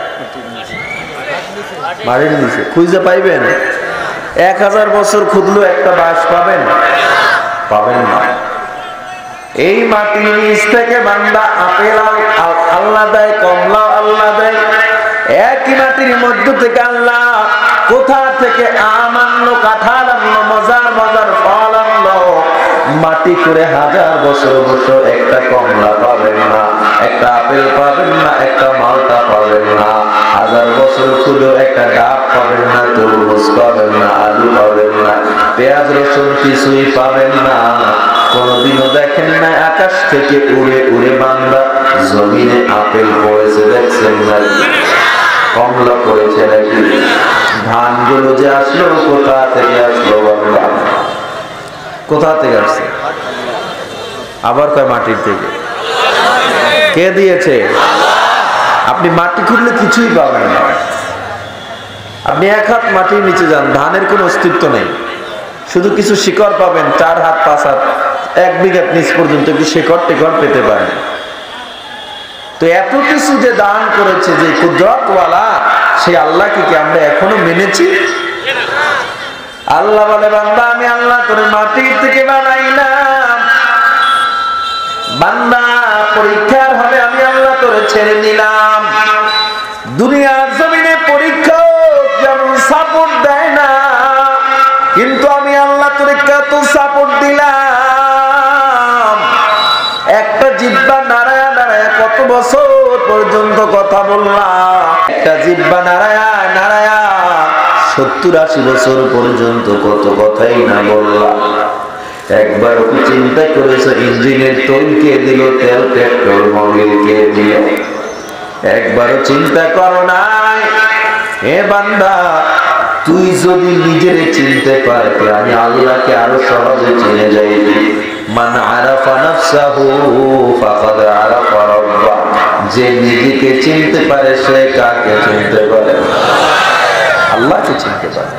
মাটির নিচে। খুঁজে পাইবেন? 1000 বছর খুঁজলেও একটা বাঁশ পাবেন? পাবেন না। এই মাটির নিচ থেকে বান্দা আপেল আল্লাহ দেয়, কমলা আল্লাহ দেয়। একই মাটির মধ্য থেকে আল্লাহ কোথা থেকে আম আনলো, কাঁঠাল আনলো, মজার মজার ফল আনলো। মাটি করে হাজার বছর বছর একটা কমলা পাবেন না, একটা আপেল পাবেন না, একটা মালটা পাবেন না। হাজার বছর খুঁজেও একটা ডাব পাবেন না, তরমুজ পাবেন না, আলু পাবেন না, পেঁয়াজ রসুন কিছুই পাবেন না। কোনদিনও দেখেন না আকাশ থেকে উড়ে উড়ে বান্দা জমিনে আপেল পড়েছে, দেখছেন না? কমলা পড়েছে নাকি? ধানগুলো যে আসলো কোথা থেকে আসলো বান্দা? কোথা থেকে আসছে? আবার কয় মাটির থেকে। কে দিয়েছে? আপনি মাটি খুঁড়লে কিছুই পাবেন না। আপনি এক হাত মাটির নিচে যান, ধানের কোনো অস্তিত্ব নেই, শুধু কিছু শিকড় পাবেন। 4 হাত 5 হাত 1 বিঘা নিচ পর্যন্ত কি শিকড় টিকড় পেতে পারেন। তো এত কিছু যে দান করেছে যে কুদরতওয়ালা, সেই আল্লাহকে কি আমরা এখনো মেনেছি? আল্লাহ বলে, বান্দা আমি আল্লাহ তোরে মাটির থেকে বানাইলাম, বান্দা পরীক্ষার হবে আমি আল্লাহ তোরে ছেড়ে নিলাম। দুনিয়ার জমিনে পরীক্ষা যেমন সাপোর্ট দেয় না, কিন্তু আমি আল্লাহ তোরে কত সাপোর্ট দিলাম। একটা জিহ্বা নাড়ায়া নাড়ায়া কত বছর পর্যন্ত কথা বললাম, একটা জিহ্বা নাড়ায়া নাড়ায়া 70-80 বছর পর্যন্ত কত কথাই না বললাম। একবার কি চিন্তা করেছো ইঞ্জিনের তেল কে দিল, তেল পেট্রোল মোবিল কে দিল? একবারও চিন্তা করো নাই? হে বান্দা, তুই যদি নিজের চিনতে পারতে, আমি আল্লাহকে আরো সহজে চিনে যাইবি। মান আরাফা নাফসাহু ফাকাদ আরাফা রাব্বাহ। যে নিজেকে চিনতে পারে সে কাকে চিনতে পারে? আল্লাহকে চিনতে পারে।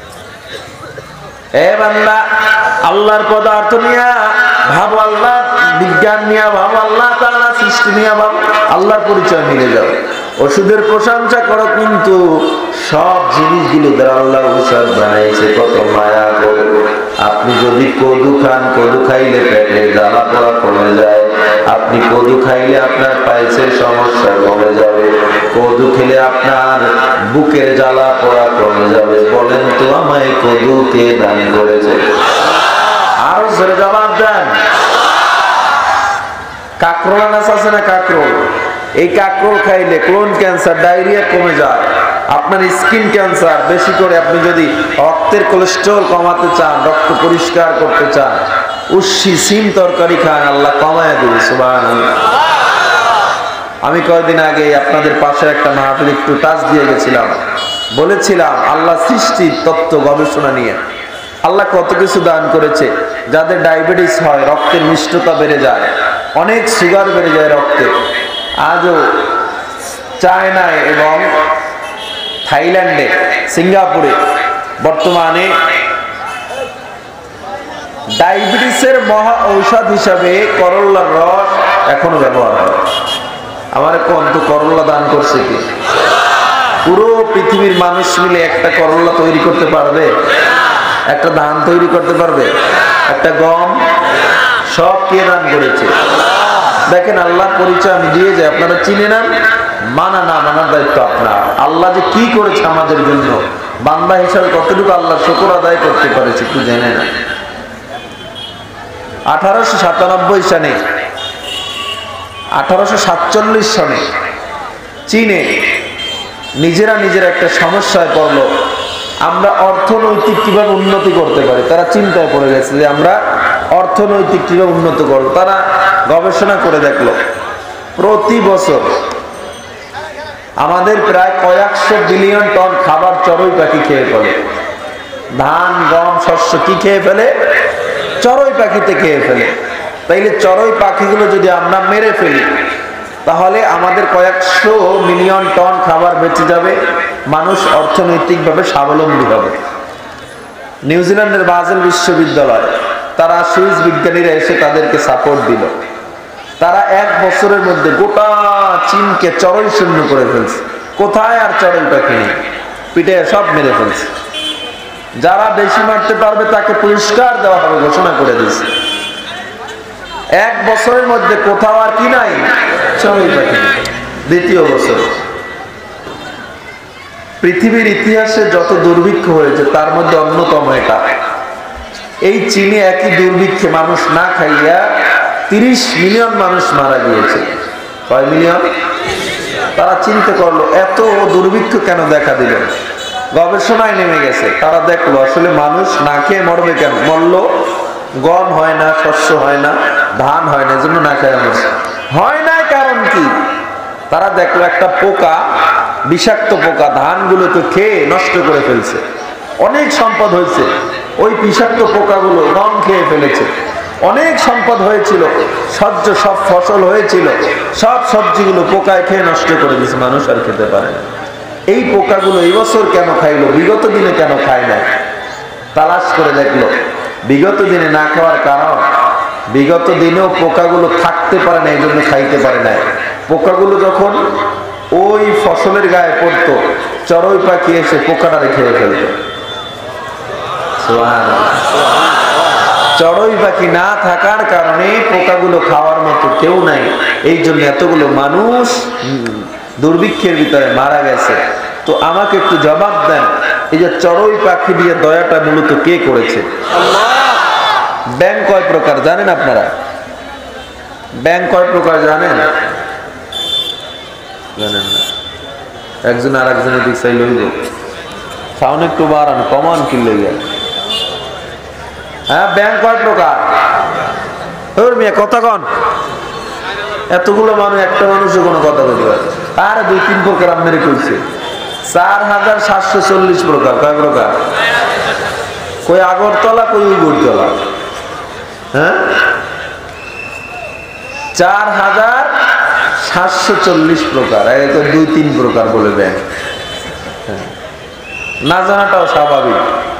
এ বান্দা, আল্লাহর পদার্থ নিয়ে ভাবো, আল্লাহ বিজ্ঞান নিয়ে ভাবো, আল্লাহ তাআলা সৃষ্টি নিয়ে ভাবো, আল্লাহর পরিচয় মিলে যাবে। ওষুধের প্রশংসা করো, কিন্তু সব জিনিসগুলো দ্বারা আল্লাহ ঔষধ বানাইছে, কত মায়া করে। আপনি যদি কদু খান, কদু খাইলে পেটে জ্বালা পোড়া কমে যায়। আপনি কদু খাইলে আপনার পাইলসের সমস্যা কমে যাবে। কদু খেলে আপনার বুকের জ্বালা পোড়া কমে যাবে। বলেন তো আমায় কদু কে দান করেছে? আরো জোরে জবাব দেন। কাকরোল আনাস আছে না, কাকরোল, এই কাকরোল খাইলে কোন ক্যান্সার, ডায়রিয়া কমে যায়। আপনার স্কিন ক্যান্সার বেশি করে, আপনি যদি রক্তের কোলেস্টেরল কমাতে চান, রক্ত পরিষ্কার করতে চান, উস্সি সিম তরকারি খান, আল্লাহ কমায় দেবে। সুবহানাল্লাহ। আমি কয়েকদিন আগে আপনাদের পাশে একটা মাহফিল একটু টাচ দিয়ে গেছিলাম, বলেছিলাম আল্লাহ সৃষ্টির তত্ত্ব গবেষণা নিয়ে আল্লাহ কত কিছু দান করেছে। যাদের ডায়াবেটিস হয়, রক্তের মিষ্টতা বেড়ে যায়, অনেক সুগার বেড়ে যায় রক্তে। আজও চায়নায় এবং থাইল্যান্ডে, সিঙ্গাপুরে বর্তমানে ডায়াবেটিসের মহা ঔষধ হিসাবে করল্লার রস এখনো ব্যবহার হয়। আমার কোন তো করল্লা দান করছে কি? পুরো পৃথিবীর মানুষ মিলে একটা করল্লা তৈরি করতে পারবে? একটা ধান তৈরি করতে পারবে? একটা গম? সব কে দান করেছে? দেখেন, আল্লাহর পরিচয় আমি দিয়ে যাই, আপনারা চিনে নেন। মানা না মানার দায়িত্ব আপনার। আল্লাহ যে কি করেছে আমাদের জন্য, বান্দা হিসাবে কতটুকু আল্লাহ শুকর আদায় করতে পারেছে একটু জেনে না। 1897 সালে, 1847 সনে চীনে নিজেরা একটা সমস্যায় পড়লো, আমরা অর্থনৈতিক কিভাবে উন্নতি করতে পারি। তারা চিন্তায় পড়ে গেছে যে আমরা অর্থনৈতিক কিভাবে উন্নত করবো। তারা গবেষণা করে দেখলো, প্রতি বছর আমাদের প্রায় কয়েকশো বিলিয়ন টন খাবার চড়ুই পাখি খেয়ে ফেলে। ধান, গম, শস্য কি খেয়ে ফেলে? চড়ুই পাখিতে খেয়ে ফেলে। তাইলে চড়ুই পাখিগুলো যদি আমরা মেরে ফেলি, তাহলে আমাদের কয়েকশো মিলিয়ন টন খাবার বেঁচে যাবে, মানুষ অর্থনৈতিকভাবে স্বাবলম্বী হবে। নিউজিল্যান্ডের বাজেল বিশ্ববিদ্যালয়, তারা সুইস বিজ্ঞানীরা এসে তাদেরকে সাপোর্ট দিল। তারা 1 বছরের মধ্যে গোটা চীনকে চড়ুই শূন্য করে ফেলছে। কোথায় আর চড়ুই পাখি নেই, পিঠে সব মেরে ফেলছে। যারা বেশি মারতে পারবে তাকে পুরস্কার দেওয়া হবে ঘোষণা করে দিয়েছে। 1 বছরের মধ্যে কোথাও আর কি নাই, চড়ুই পাখি। দ্বিতীয় বছর, পৃথিবীর ইতিহাসে যত দুর্ভিক্ষ হয়েছে তার মধ্যে অন্যতম এটা। এই চীনে একই দুর্ভিক্ষে মানুষ না খাইয়া 30 মিলিয়ন মানুষ মারা গিয়েছে। কয় মিলিয়ন? তারা চিন্তা করলো এত দুর্ভিক্ষ কেন দেখা দিল, গবেষণায় নেমে গেছে। তারা দেখলো আসলে মানুষ না খেয়ে মরবে কেন, মরল গম হয় না, শস্য হয় না, ধান হয় না, এজন্য না খেয়ে মরছে। হয় না কারণ কি? তারা দেখলো একটা পোকা, বিষাক্ত পোকা ধানগুলোকে খেয়ে নষ্ট করে ফেলছে। অনেক সম্পদ হয়েছে, ওই বিষাক্ত পোকাগুলো গম খেয়ে ফেলেছে। অনেক সম্পদ হয়েছিল, সহ্য সব ফসল হয়েছিল, সব সবজিগুলো পোকায় খেয়ে নষ্ট করে দিয়েছে, মানুষ আর খেতে পারে না। এই পোকাগুলো এই বছর কেন খাইলো, বিগত দিনে কেন খায় না? তালাশ করে দেখলো বিগত দিনে না খাওয়ার কারণ, বিগত দিনেও পোকাগুলো থাকতে পারে না, এই জন্য খাইতে পারে না। পোকাগুলো যখন ওই ফসলের গায়ে পড়তো, চড়ুই পাখি এসে পোকাটারে খেয়ে ফেলত। চড়ুই পাখি না থাকার কারণে পোকাগুলো খাওয়ার মতো কেউ নাই, এই জন্য এতগুলো মানুষ দুর্ভিক্ষের ভিতরে মারা গেছে। তো আমাকে একটু জবাব দেন, এই যে চড়ুই পাখি দিয়ে দয়াটা মূলত কে করেছে? ব্যাঙ কয় প্রকার জানেন আপনারা? ব্যাঙ কয় প্রকার জানেন? জানেন না? একজন আর একজনের দিক চাই লইব, সাউন্ড একটু বাড়ান, কমান কি লইয়া। হ্যাঁ, ব্যাঙ কয় প্রকার? মিয়া কথা কন। এতগুলো মানুষ, একটা মানুষও কোনো কথা বলতে পারে আর 2-3 প্রকার আপনারে কইছে। 4740 প্রকার। কয় প্রকার? কই আগরতলা, কই উগরতলা। হ্যাঁ, 4740 প্রকার। 2-3 প্রকার বলে ব্যাঙ। না জানাটাও স্বাভাবিক।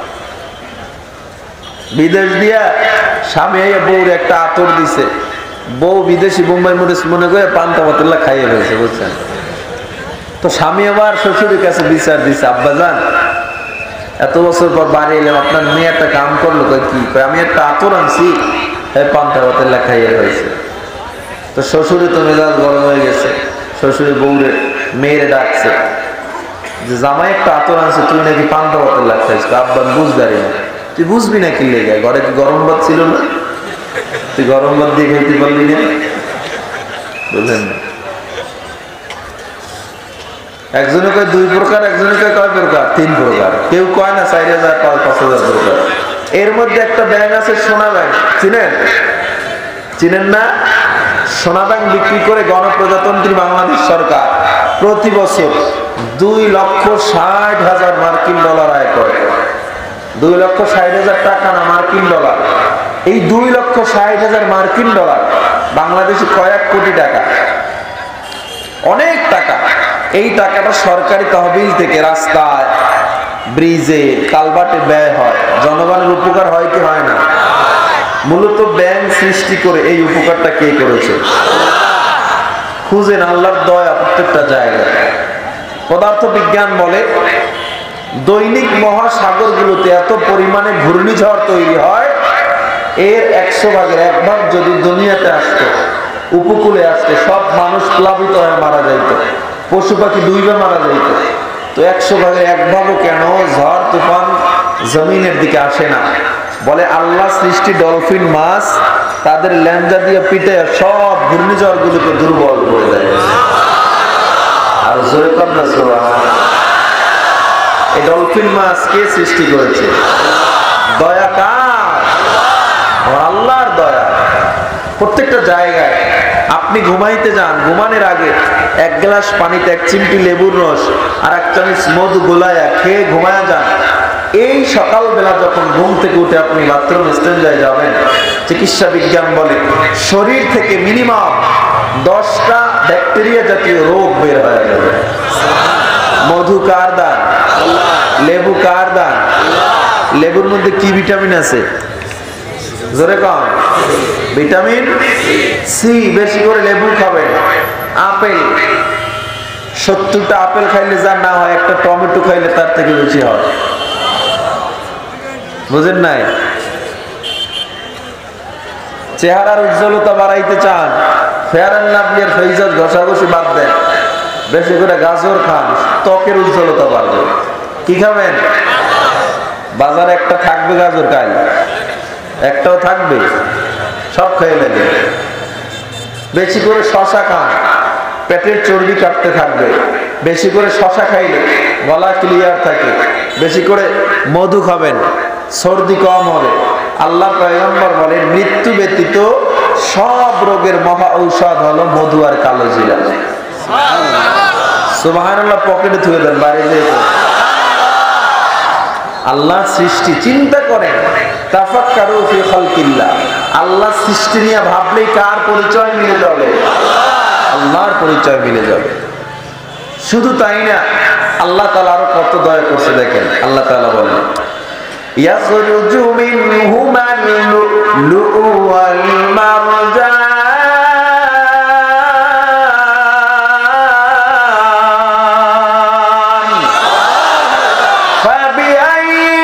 বিদেশ দিয়া স্বামী বউর একটা আতর দিছে, বউ বিদেশি বোম্বাই মরিচ মনে করে পান্তা পাতলা খাইয়ে ফেলছে, বুঝছেন? তো স্বামী আবার শ্বশুরের কাছে বিচার দিছে, আব্বাজান এত বছর পর বাড়ি এলাম, আপনার মেয়ে একটা কাম করলো। কি? আমি একটা আতর আনছি, পান্তা পাতলা খাইয়ে ফেলছে। তো শ্বশুরে তো মেজাজ গরম হয়ে গেছে, শ্বশুরে বউরে মেয়েরে ডাকছে যে জামাই একটা আতর আনছে, তুই নাকি পান্তা পাতলা খাইছ। আব্বা বুঝদারি না। তুই বুঝবি না কি লেগে, ঘরে কি গরম ভাত ছিল না? তুই গরম ভাত দিয়ে খাইতে পারলি না? বুঝলেন না? একজনে কয় 2 প্রকার, একজনে কয় কয় প্রকার? 3 প্রকার। কেউ কয় না 4000, 5000 প্রকার। এর মধ্যে একটা ব্যাঙ আছে সোনা ব্যাঙ, চিনেন? চিনেন না? সোনা ব্যাঙ বিক্রি করে গণপ্রজাতন্ত্রী বাংলাদেশ সরকার প্রতি বছর 2,60,000 মার্কিন ডলার আয় করে। 2,60,000 টাকা না, মার্কিন ডলার। এই 2,60,000 মার্কিন ডলার বাংলাদেশে কয়েক কোটি টাকা, অনেক টাকা। এই টাকাটা সরকারি তহবিল থেকে রাস্তায়, ব্রিজে, কালভার্টে ব্যয় হয়। জনগণের উপকার হয় কি হয় না? মূলত ব্যাঙ সৃষ্টি করে এই উপকারটা কে করেছে? খুঁজেন আল্লাহর দয়া প্রত্যেকটা জায়গায়। পদার্থ বিজ্ঞান বলে দৈনিক মহাসাগরগুলোতে এত পরিমাণে ঘূর্ণিঝড় তৈরি হয়, এর 100 ভাগের 1 ভাগ যদি দুনিয়াতে আসতো, উপকূলে আসতো, সব মানুষ প্লাবিত হয়ে মারা যাইত, পশু পাখি ডুবে মারা যাইত। তো 100 ভাগের 1 ভাগও কেন ঝড় তুফান জমিনের দিকে আসে না? বলে আল্লাহ সৃষ্টি ডলফিন মাছ তাদের ল্যাঞ্জা দিয়ে পিটে সব ঘূর্ণিঝড় গুলোকে দুর্বল করে দেয়। আর জোরে কন্যা সুবহানাল্লাহ। এই ডলফিন মাছ কে সৃষ্টি করেছে? দয়া কার? আল্লাহর দয়া। প্রত্যেকটা জায়গায় আপনি ঘুমাইতে যান, ঘুমানোর আগে 1 গ্লাস পানিতে 1 চিমটি লেবুর রস আর 1 চামচ মধু গোলায়া খেয়ে ঘুমায়া যান। এই সকালবেলা যখন ঘুম থেকে উঠে আপনি বাথরুম স্টেঞ্জায় যাবেন, চিকিৎসা বিজ্ঞান বলে শরীর থেকে মিনিমাম 10টা ব্যাকটেরিয়া জাতীয় রোগ বের হয়ে যাবে। মধু কার দান? লেবু কার দান? লেবুর মধ্যে কি ভিটামিন আছে? জোরে কম। Vitamin C. বেশি করে লেবু খাবেন। আপেল, 70টা আপেল খাইলে যা না হয়, একটা টমেটো খাইলে তার থেকে বেশি হয়। বুঝেন নাই? চেহারার উজ্জ্বলতা বাড়াইতে চান, ফেয়ার এন্ড লাভলির ফেইজাজ ঘষাঘষি বাদ দেন, বেশি করে গাজর খান, ত্বকের উজ্জ্বলতা বাড়বে। কি খাবেন? বাজারে একটা থাকবে গাজর, কাল একটাও থাকবে, সব খেয়ে নেবেন। বেশি করে শশা খান, পেটের চর্বি কাটতে থাকবে। বেশি করে শশা খাইলে গলা ক্লিয়ার থাকে। বেশি করে মধু খাবেন, সর্দি কম হবে। আল্লাহ পয়গম্বর বলেন, মৃত্যু ব্যতীত সব রোগের মহা ঔষধ হলো মধু আর কালো জিরা। সুবহানাল্লাহ, পকেটে থুয়ে দেন, বাইরে যেয়ে। আল্লাহ সৃষ্টি চিন্তা করেন, তাফাক্কারু ফি খালকিল্লাহ। আল্লাহ সৃষ্টি নিয়ে ভাবলেই কার পরিচয় মিলে যাবে? আল্লাহর পরিচয় মিলে যাবে। শুধু তাই না, আল্লাহ তাআলা আরো কত দয়া করছে দেখেন। আল্লাহ তাআলা বলেন, ইয়াখরুজু মিনহুমাল লুলু ওয়াল মারজান ফাবিআইয়ি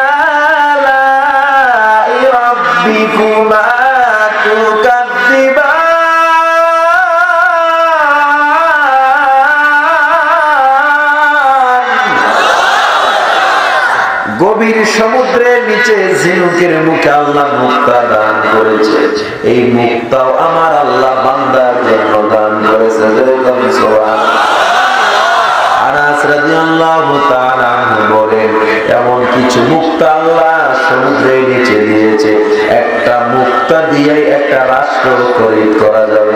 আলাই রাব্বিকুমা তুকাযযিবান। গভীর সমুদ্রের নিচে ঝিনুকের মুখে আল্লাহ মুক্তা দান করেছে। এই মুক্তাও আমার আল্লাহ বান্দার জন্য দান করেছে। আনাস রাদিয়াল্লাহু তাআলা আনহু বলেন, এমন কিছু মুক্তা আল্লাহ সমুদ্রের নিচে দিয়েছে, একটা মুক্তা দিয়ে একটা রাষ্ট্র খরিদ করা যাবে।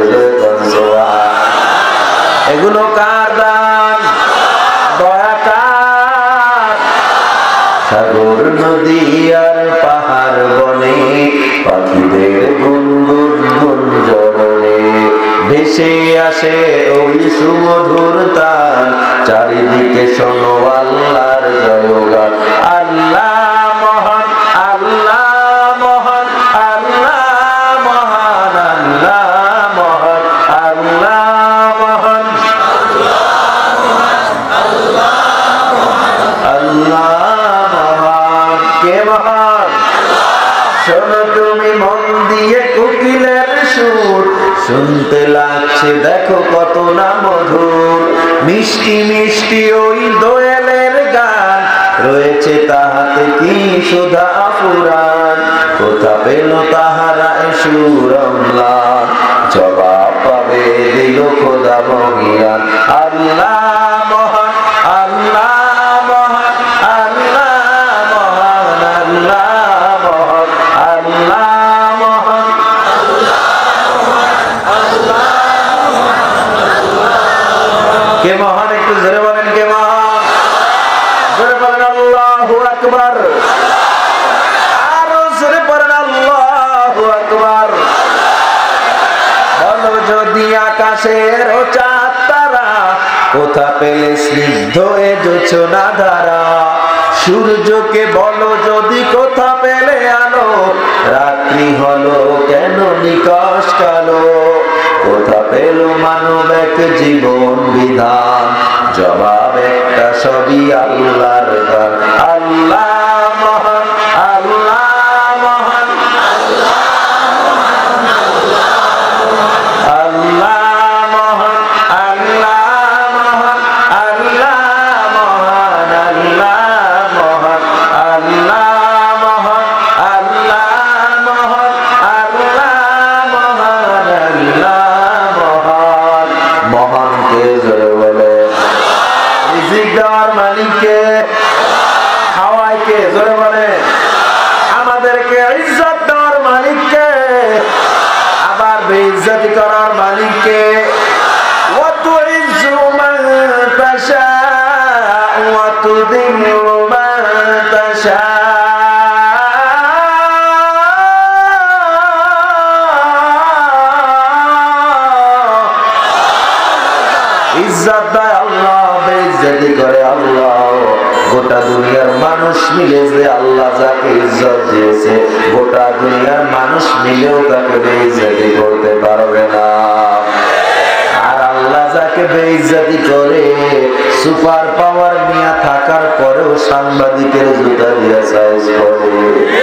এগুলো কার দান? দয়া কার? সাগর নদী আর পাহাড় বনে পাখিদের গুনগুন গুঞ্জরণে ভেসে আসে ওই সুমধুর তান। চারিদিকে শোনো আল্লাহর জয়গান। আল্লাহ মহান, আল্লাহ মহান, আল্লাহ মহান, আল্লাহ মহান, আল্লাহ মহান, আল্লাহ মহান। কে মহান? শোনো তুমি মন দিয়ে কোকিলের সুর, শুনতে লাগছে দেখো কত না মধুর। মিষ্টি মিষ্টি ওই দোয়েলের গান, রয়েছে তাহাতে কি সুধা ফুরান। কোথা পেল তাহারা এ সুর অম্লান, জবাব পাবে দিল খোদা মহিয়ান। আল্লাহ মহান, আল্লাহ মহান, আল্লাহ মহান, আল্লাহ মহান, আল্লাহ মহান। কে মহান? একটু জোরে বলেন, কে মহান? জোরে বলেন আল্লাহু আকবার। আরো জোরে বলেন আল্লাহু আকবার। বলো যদি আকাশের ও চাঁদ তারা, কোথা পেলে স্নিগ্ধ এ জোছনা ধারা। সূর্যকে বলো যদি কোথা পেলে আলো, রাত্রি হলো কেন নিকষ কালো। কোথা পেল মানব এক জীবন বিধান, জবাব একটা সবই আল্লাহর দান। আল্লাহ মহান, আল্লাহ মহান, আল্লাহ মহান, আল্লাহ মহান, আল্লাহ মহান, আল্লাহ মহান, আল্লাহ মহান, আল্লাহ মহান, আল্লাহ মহান, আল্লাহ মহান। মহান কে? জোরে বলে। রিজিক দেওয়ার মালিক কে? হাওয়াই কে? জোরে বলে। আমাদেরকে ইজ্জত দেওয়ার মালিক কে? আবার বেইজ্জতি করার মালিক কে? ওয়া তুইজ্জু মান তাশা ওয়া তুযিল্লু মান তাশা। ইজ্জত দেয় আল্লাহ, বেইজ্জতি করে আল্লাহ। গোটা দুনিয়ার মানুষ মিলে যে আল্লাহ যাকে ইজ্জত দিয়েছে, গোটা দুনিয়ার মানুষ মিলেও তাকে বেইজ্জতি করতে পারবে না। আর আল্লাহ যাকে বেইজ্জতি করে, সুপার পাওয়ার নিয়ে থাকার পরেও সাংবাদিকের জুতা দিয়ে সাইজ করে।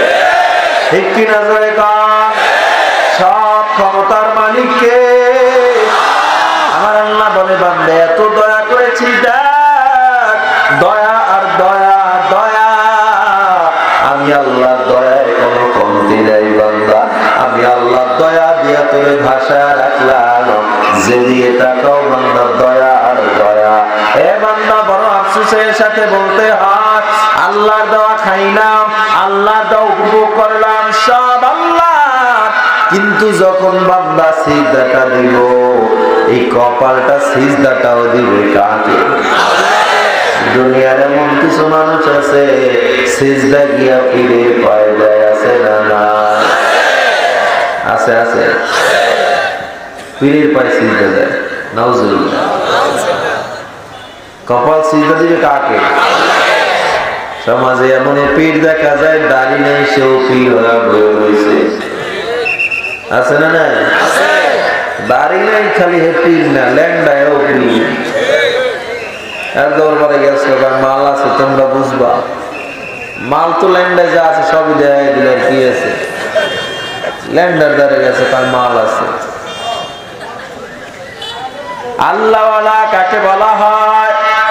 ঠিক কিনা জোরে কর। সব ক্ষমতার মালিক কে? আমার আল্লাহ বলে বান্দা এত দয়া করেছি দেখ, দয়া আর দয়া দয়া, আমি আল্লাহর দয়ায় কোনো কমতি নাই বান্দা। আমি আল্লাহর দয়া দিয়া তোরে ভাষায় রাখলাম, যে দিয়ে তাকাও বান্দা দয়া আর দয়া। এ বান্দা বড় আফসোসের সাথে বলতে হয় আল্লাহর দেওয়া খাইলাম, আল্লাহর দেওয়া উপভোগ করলাম, সব আল্লাহ, কিন্তু যখন বান্দা সিজদাটা দিব, এই কপালটা সিজদাটাও দিবে কাকে? দুনিয়ার এমন কিছু মানুষ আছে সিজদা গিয়া ফিরে পায় যায়, আছে না? না আছে, আছে, পীরের পায়ে সিজদা দেয়, নাউজুবিল্লাহ। কপাল সিজদা দিবে কাকে? সমাজে এমন পীর দেখা যায় দাড়ি নেই, সেও পীর হয়ে বয়ে রয়েছে, আছে না? না দাড়ি নেই, খালি হে পীর না, ল্যাংডায়ও পীর। আর দরবারে গেছে, মাল আছে তোমরা বুঝবা, মাল তো ল্যাংডায় যা আছে সবই দেয় দিলে কি আছে, ল্যান্ডার দ্বারে গেছে তার মাল আছে। আল্লাহওয়ালা কাকে বলা হয়?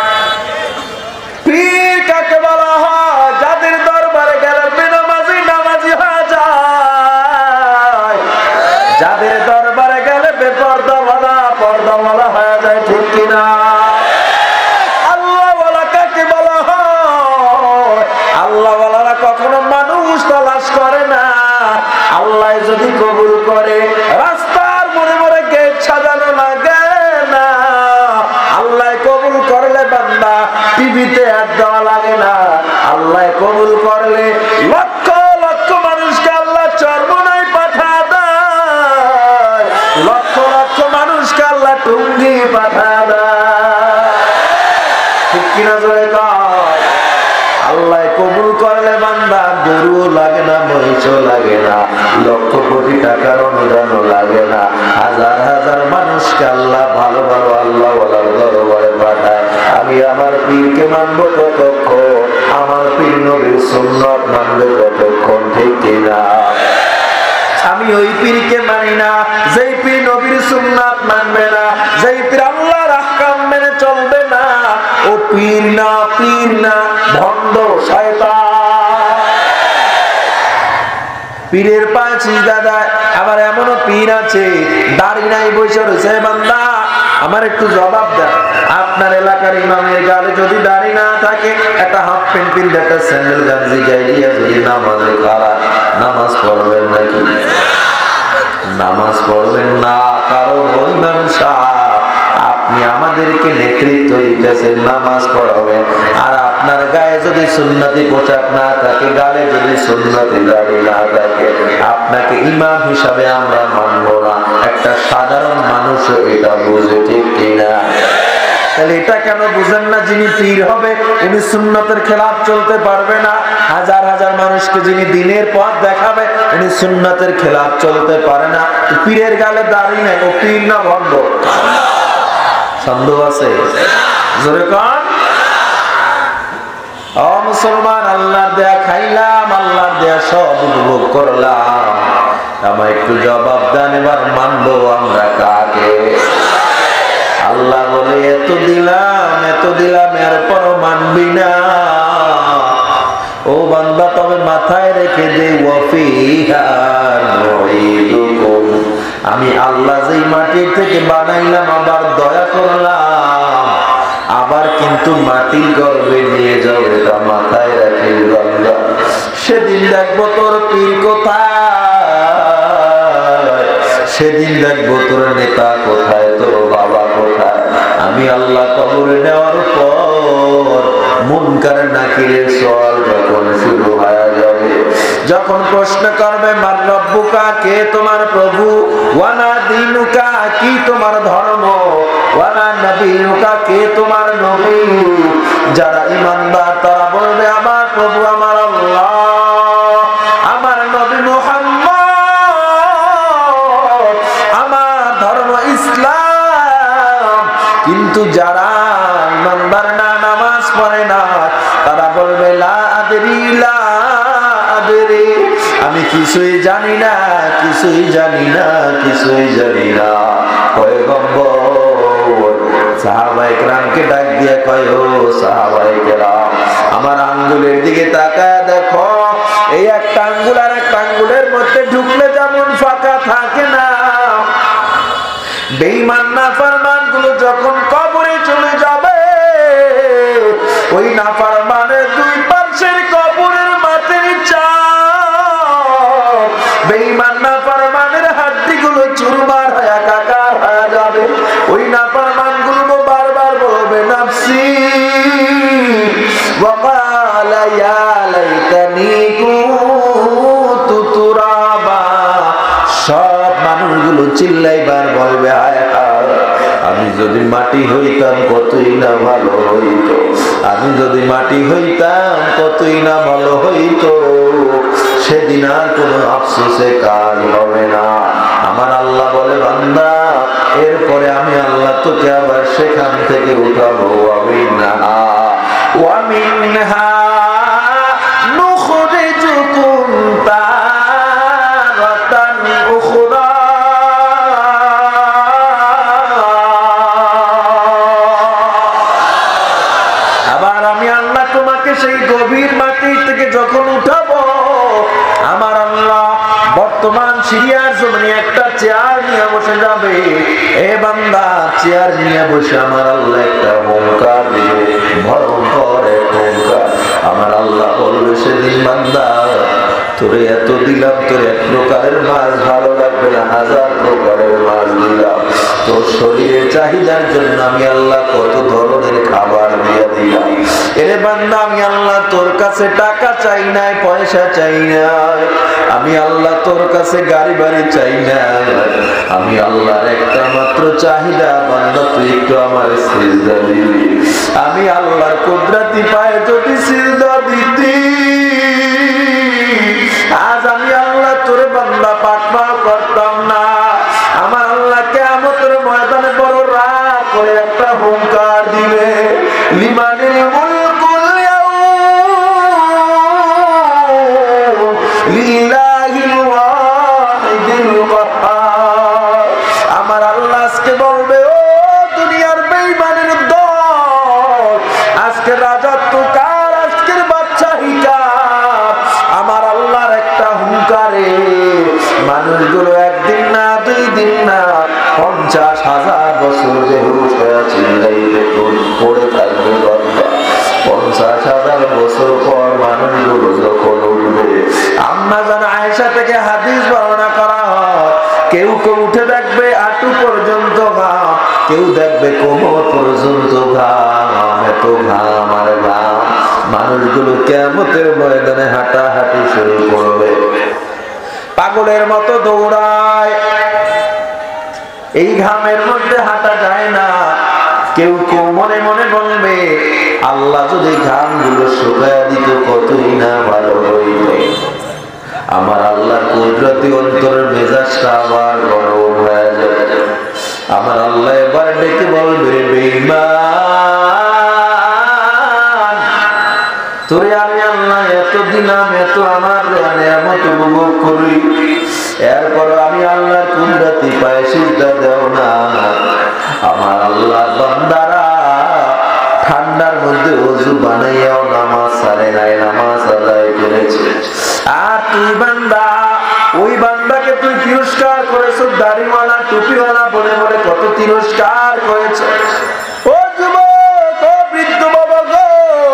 পীর কাকে বলা হয়? যাদের দরবারে গেলে বেনামাজি নামাজি হয়ে যায়, যাদের দরবারে গেলে বেপরদাওয়ালা পর্দাওয়ালা হয়ে যায়, ঠিক কিনা? আল্লাহওয়ালা কাকে বলা হয়? আল্লাহওয়ালারা কখনো মানুষ তালাশ করে না, আল্লাহ যদি কবুল করে রাস্তার মনে মনে গেট সাজানো লাগে না, আল্লাহ কবুল করলে বান্দা টিভিতে অ্যাড দেওয়া লাগে না, আল্লাহ কবুল করলে লক্ষ লক্ষ মানুষকে আল্লাহ চরমনায় পাঠা দেয়, লক্ষ লক্ষ মানুষকে আল্লাহ টুঙ্গি পাঠা দেয়, ঠিক কিনা জোরে কর। আল্লাহ কবুল করলে বান্দা গরু লাগে না, মহিষও লাগে না, লক্ষ কোটি টাকার অনুদানও লাগে না, হাজার হাজার মানুষকে আল্লাহ ভালো ভালো আল্লাহ ওয়ালার দরবারে পাঠায়। আমি আমার পীরকে মানবো কতক্ষণ? আমার পীর নবীর সুন্নাত মানবে কতক্ষণ, ঠিক কিনা? আমি ওই পীরকে মানি না যেই পীর নবীর সুন্নাত মানবে না, যেই পীর আল্লাহর আহকাম মেনে চলবে না, ও পীর না, পীর না, ভণ্ড শয়তান। পীরের পায়ে সিজদা দেয়। আবার এমনও পীর আছে দাড়ি নাই, বসে রয়েছে, বান্দা আমার একটু জবাব দেন, আপনার এলাকার ইমামের গালে যদি দাড়ি না থাকে, একটা হাফ প্যান্ট পিনলে, একটা স্যান্ডেল গাঞ্জি গায়ে দিয়ে যদি নামাজে খারাপ, নামাজ পড়বেন নাকি? নামাজ পড়বেন না, কারণ ইমাম সাহেব আপনি আমাদেরকে নেতৃত্ব দিতেছেন, নামাজ পড়াবেন, আর আপনার গায়ে যদি সুন্নতি পোশাক না থাকে, গালে যদি সুন্নতি দাড়ি না থাকে, আপনাকে ইমাম হিসাবে আমরা মানব না। একটা সাধারণ মানুষ এটা বুঝে, ঠিক কিনা? তাহলে এটা কেন বুঝেন না? যিনি পীর হবে উনি সুন্নতের খেলাফ চলতে পারবে না, হাজার হাজার মানুষকে যিনি দিনের পথ দেখাবে উনি সুন্নতের খেলাফ চলতে পারে না। পীরের গালে দাড়ি নেই, ও পীর না ভণ্ড? সন্দেহ আছে? জোরে কর। ও মুসলমান, আল্লাহর দেয়া খাইলাম, আল্লাহর দেয়া সব উপভোগ করলাম, আমার একটু জবাব দেন, এবার মানবো আমরা কাকে? আল্লাহ বলে এত দিলাম, এরপরও মানবি না। ও বান্দা, তবে মাথায় রেখে দে, আমি আল্লাহ যেই মাটির থেকে বানাইলাম, আবার দয়া করলাম, আবার কিন্তু মাটির গর্ভে নিয়ে যাবে, এটা মাথায় রাখে বান্দা। সেদিন দেখবো তোর পীর কোথায়, সেদিন দেখবো তোর নেতা কোথায়, তোর বাবা কোথায়। আমি আল্লাহ কবরে নেওয়ার পর মুনকার নাকিরের সওয়াল যখন শুরু হয়ে যাবে, যখন প্রশ্ন করবে মান রব্বুকা, কে তোমার প্রভু, ওয়ানা দীনুকা, কি তোমার ধর্ম, ওয়ানা নবিয়ুকা, কে তোমার নবী, যারা ঈমানদার তারা বলবে আমার প্রভু আমার আল্লাহ, আমার নবী মুহাম্মদ, আমার ধর্ম ইসলাম। কিন্তু যারা ঈমানদার না, নামাজ পড়ে না, তারা বলবে লা আদরি, লা আদরি, আমি কিছুই জানি না, কিছুই জানি না, কিছুই জানি না। পয়গম্বর সাহাবায়ে কেরামকে ডাক দিয়ে কয়, ও সাহাবায়ে কেরাম, আমার আঙ্গুলের দিকে তাকায় দেখো, এই একটা আঙ্গুল আর একটা আঙ্গুলের মধ্যে ঢুকলে যেমন ফাঁকা থাকে না, বেঈমান নাফরমান গুলো যখন কবরে চলে যাবে, ওই নাফরমানের দুই পাশের কবরের মাটির চাপ বেঈমান নাফরমানের হাড্ডি গুলো চুরমার হয়ে একাকার হয়ে যাবে। ওই নাফরমান গুলো বারবার বলবে, নাফসি ওয়া ক্বালা ইয়া লাইতানি কুনতু তুরাবা। সব মানুষগুলো চিল্লাইবার বলবে, হায় হায়, আমি যদি মাটি হইতাম কতই না ভালো হইতো, আমি যদি মাটি হইতাম কতই না ভালো হইতো। সেদিন আর কোনো আফসোসে কাজ হবে না। আমার আল্লাহ বলে, বান্দা, এরপরে আমি আল্লাহ তোকে আবার সেখান থেকে উঠাবো। আমিনহা ওয়া মিনহা নুখরিজুকুম তারাতান উখরা। আবার আমি আল্লাহ তোমাকে সেই গভীর মাটি থেকে যখন উঠাবো, আমার আল্লাহ বর্তমান সিরিয়ার জমিনে একটা চেয়ার নিয়ে বসে যাবে। এ বান্দা, চেয়ার নিয়ে বসে আমার আল্লাহ একটা হুঙ্কার দিবে, ভয়ঙ্কর এক হুঙ্কার। আমার আল্লাহ বলবে সেদিন, বান্দা, তোরে এত দিলাম, তোর এক প্রকারের মাছ ভালো লাগবে না, হাজার প্রকারের মাছ দিলাম। তোর শরীরের চাহিদার জন্য আমি আল্লাহ কত ধরনের খাবার দিয়ে দিলাম। এরে বান্দা, আমি আল্লাহ তোর কাছে টাকা চাই নাই, পয়সা চাই নাই, আমি আল্লাহ তোর কাছে গাড়ি বাড়ি চাই না, আমি আল্লাহর একটা মাত্র চাহিদা, বান্দা তুই একটু আমার সিজদা দিবি। আমি আল্লাহর কুদরতি পায়ে যদি সিজদা দিতি, আজ আমি আল্লাহ তোর বান্দা পাকড়াও করতাম না। আমার আল্লাহ কিয়ামতের ময়দানে বড় রাগ করে একটা হুঙ্কার দিবে, লিমানিল মুলকুল ইয়াউম লিল্লাহিল ওয়াহিদিল কাহ্হার। আমার আল্লাহ আজকে বলবে, ও দুনিয়ার বেঈমানের দল, আজকে রাজত্ব কার, আজকের বাদশাহী কার? আমার আল্লাহর একটা হুঙ্কারে মানুষগুলো একদিন না, দুই দিন না, 50,000 বছর বেহুশ হয়ে চিল্লাইতে পড়ে থাকবে। 50,000 বছর পর মানুষগুলো যখন উঠবে, আম্মা জান আয়েশা থেকে হাদিস বর্ণনা করা হয়, কেউ কেউ উঠে দেখবে হাঁটু পর্যন্ত ঘাম, কেউ দেখবে কোমর পর্যন্ত ঘাম, এত ঘাম আর ঘাম। মানুষগুলো কিয়ামতের ময়দানে হাঁটাহাঁটি শুরু করবে, পাগলের মতো দৌড়ায়। এই ঘামের মধ্যে হাঁটা যায় না। কেউ কেউ মনে মনে বলবে, আল্লাহ যদি ঘামগুলো শুকায় দিত কতই না ভালো হইত। আমার আল্লাহর কুদরতি অন্তরের মেজাজটা আবার গরম হয়ে যাবে। আমার আল্লাহ এবার ডেকে বলবে, বেঈমান, তোরে আমি আল্লাহ এত দিলাম, এত আমার নিয়ামত উপভোগ করি, এরপর আমি আল্লাহর কুদরতি পায়ে সিজদা দেও না। আমার আল্লাহর বান্দারা ঠান্ডার মধ্যে ওযু বানাইয়াও নামাজ ছাড়ে নাই, নামাজ আদায় করেছে। আর তুই বান্দা, ওই বান্দাকে তুই তিরস্কার করেছ, দাড়িওয়ালা টুপিওয়ালা বলে বলে কত তিরস্কার করেছ। ও যুবক, ও বৃদ্ধ বাবা গো,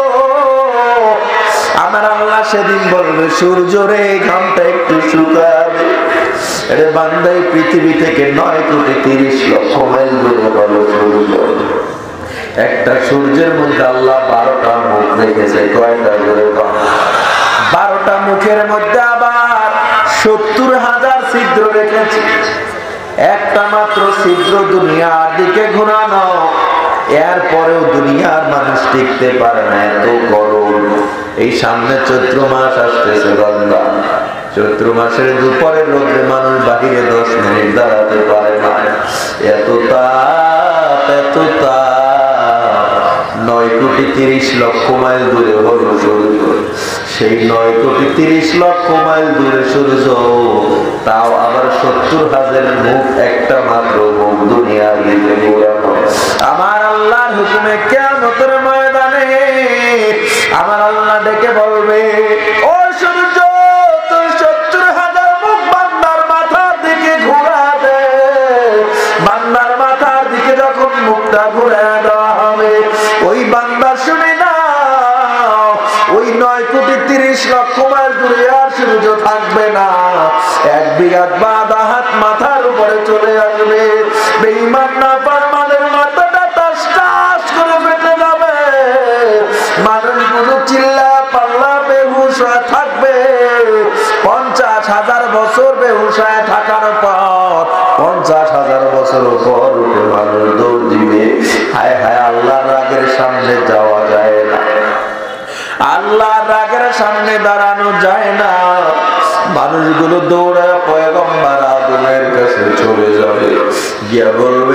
আমার আল্লাহ সেদিন বলবে, সূর্য রে, ঘামটা একটু শুকাবে। আরে বান্দা, এই পৃথিবী থেকে 9,30,00,000 মাইল দূরে হলো সূর্য। একটা সূর্যের মধ্যে আল্লাহ 12টা মুখ রেখেছে। কয়টা করে? 12টা মুখের মধ্যে আবার 70,000 ছিদ্র রেখেছে। একটা মাত্র ছিদ্র দুনিয়ার দিকে ঘোরানো, এরপরেও দুনিয়ার মানুষ টিকতে পারে না, এত গরম। এই সামনে চৈত্র মাস আসতেছে বান্দা, চৈত্র মাসের দুপুরের রোদে মানুষ বাহিরে 10 মিনিট দাঁড়াতে পারে না, এত তাপ, এত তাপ। 9,30,00,000 মাইল দূরে হলো সূর্য। সেই 9,30,00,000 মাইল দূরে সূর্য, তাও আবার 70,000 মুখ, একটা মাত্র মুখ দুনিয়ার দিকে ঘোরানো। আমার আল্লাহর হুকুমে কিয়ামতের ময়দানে আমার আল্লাহ ডেকে বলবে, ও সূর্য, তুই 70,000 মুখ বান্দার মাথার দিকে ঘোরা দে। বান্দার মাথার দিকে যখন মুখটা ঘুরে দেওয়া হবে, ওই বান্দা শুনে না, ওই 9,30,00,000 মাইল দূরে আর সূর্য থাকবে না। 1 বিঘা বাঁধা হাত মাথার উপরে চলে আসবে। বেঈমান নাফরমানের মাথাটা টাস টাস করে ফেটে যাবে। মানুষগুলো চিল্লা পাল্লা বেহুশ হয়ে থাকবে। 50,000 বছর বেহুশ হয়ে থাকার পর 50,000 বছর পর উঠে মানুষ দৌড় দিবে। হায় হায়, আল্লাহর রাগের সামনে যাওয়া যায় না, আল্লাহর রাগের সামনে দাঁড়ানো যায় না। মানুষগুলো দৌড়ে পয়গম্বর আদমের কাছে চলে যাবে, গিয়া বলবে,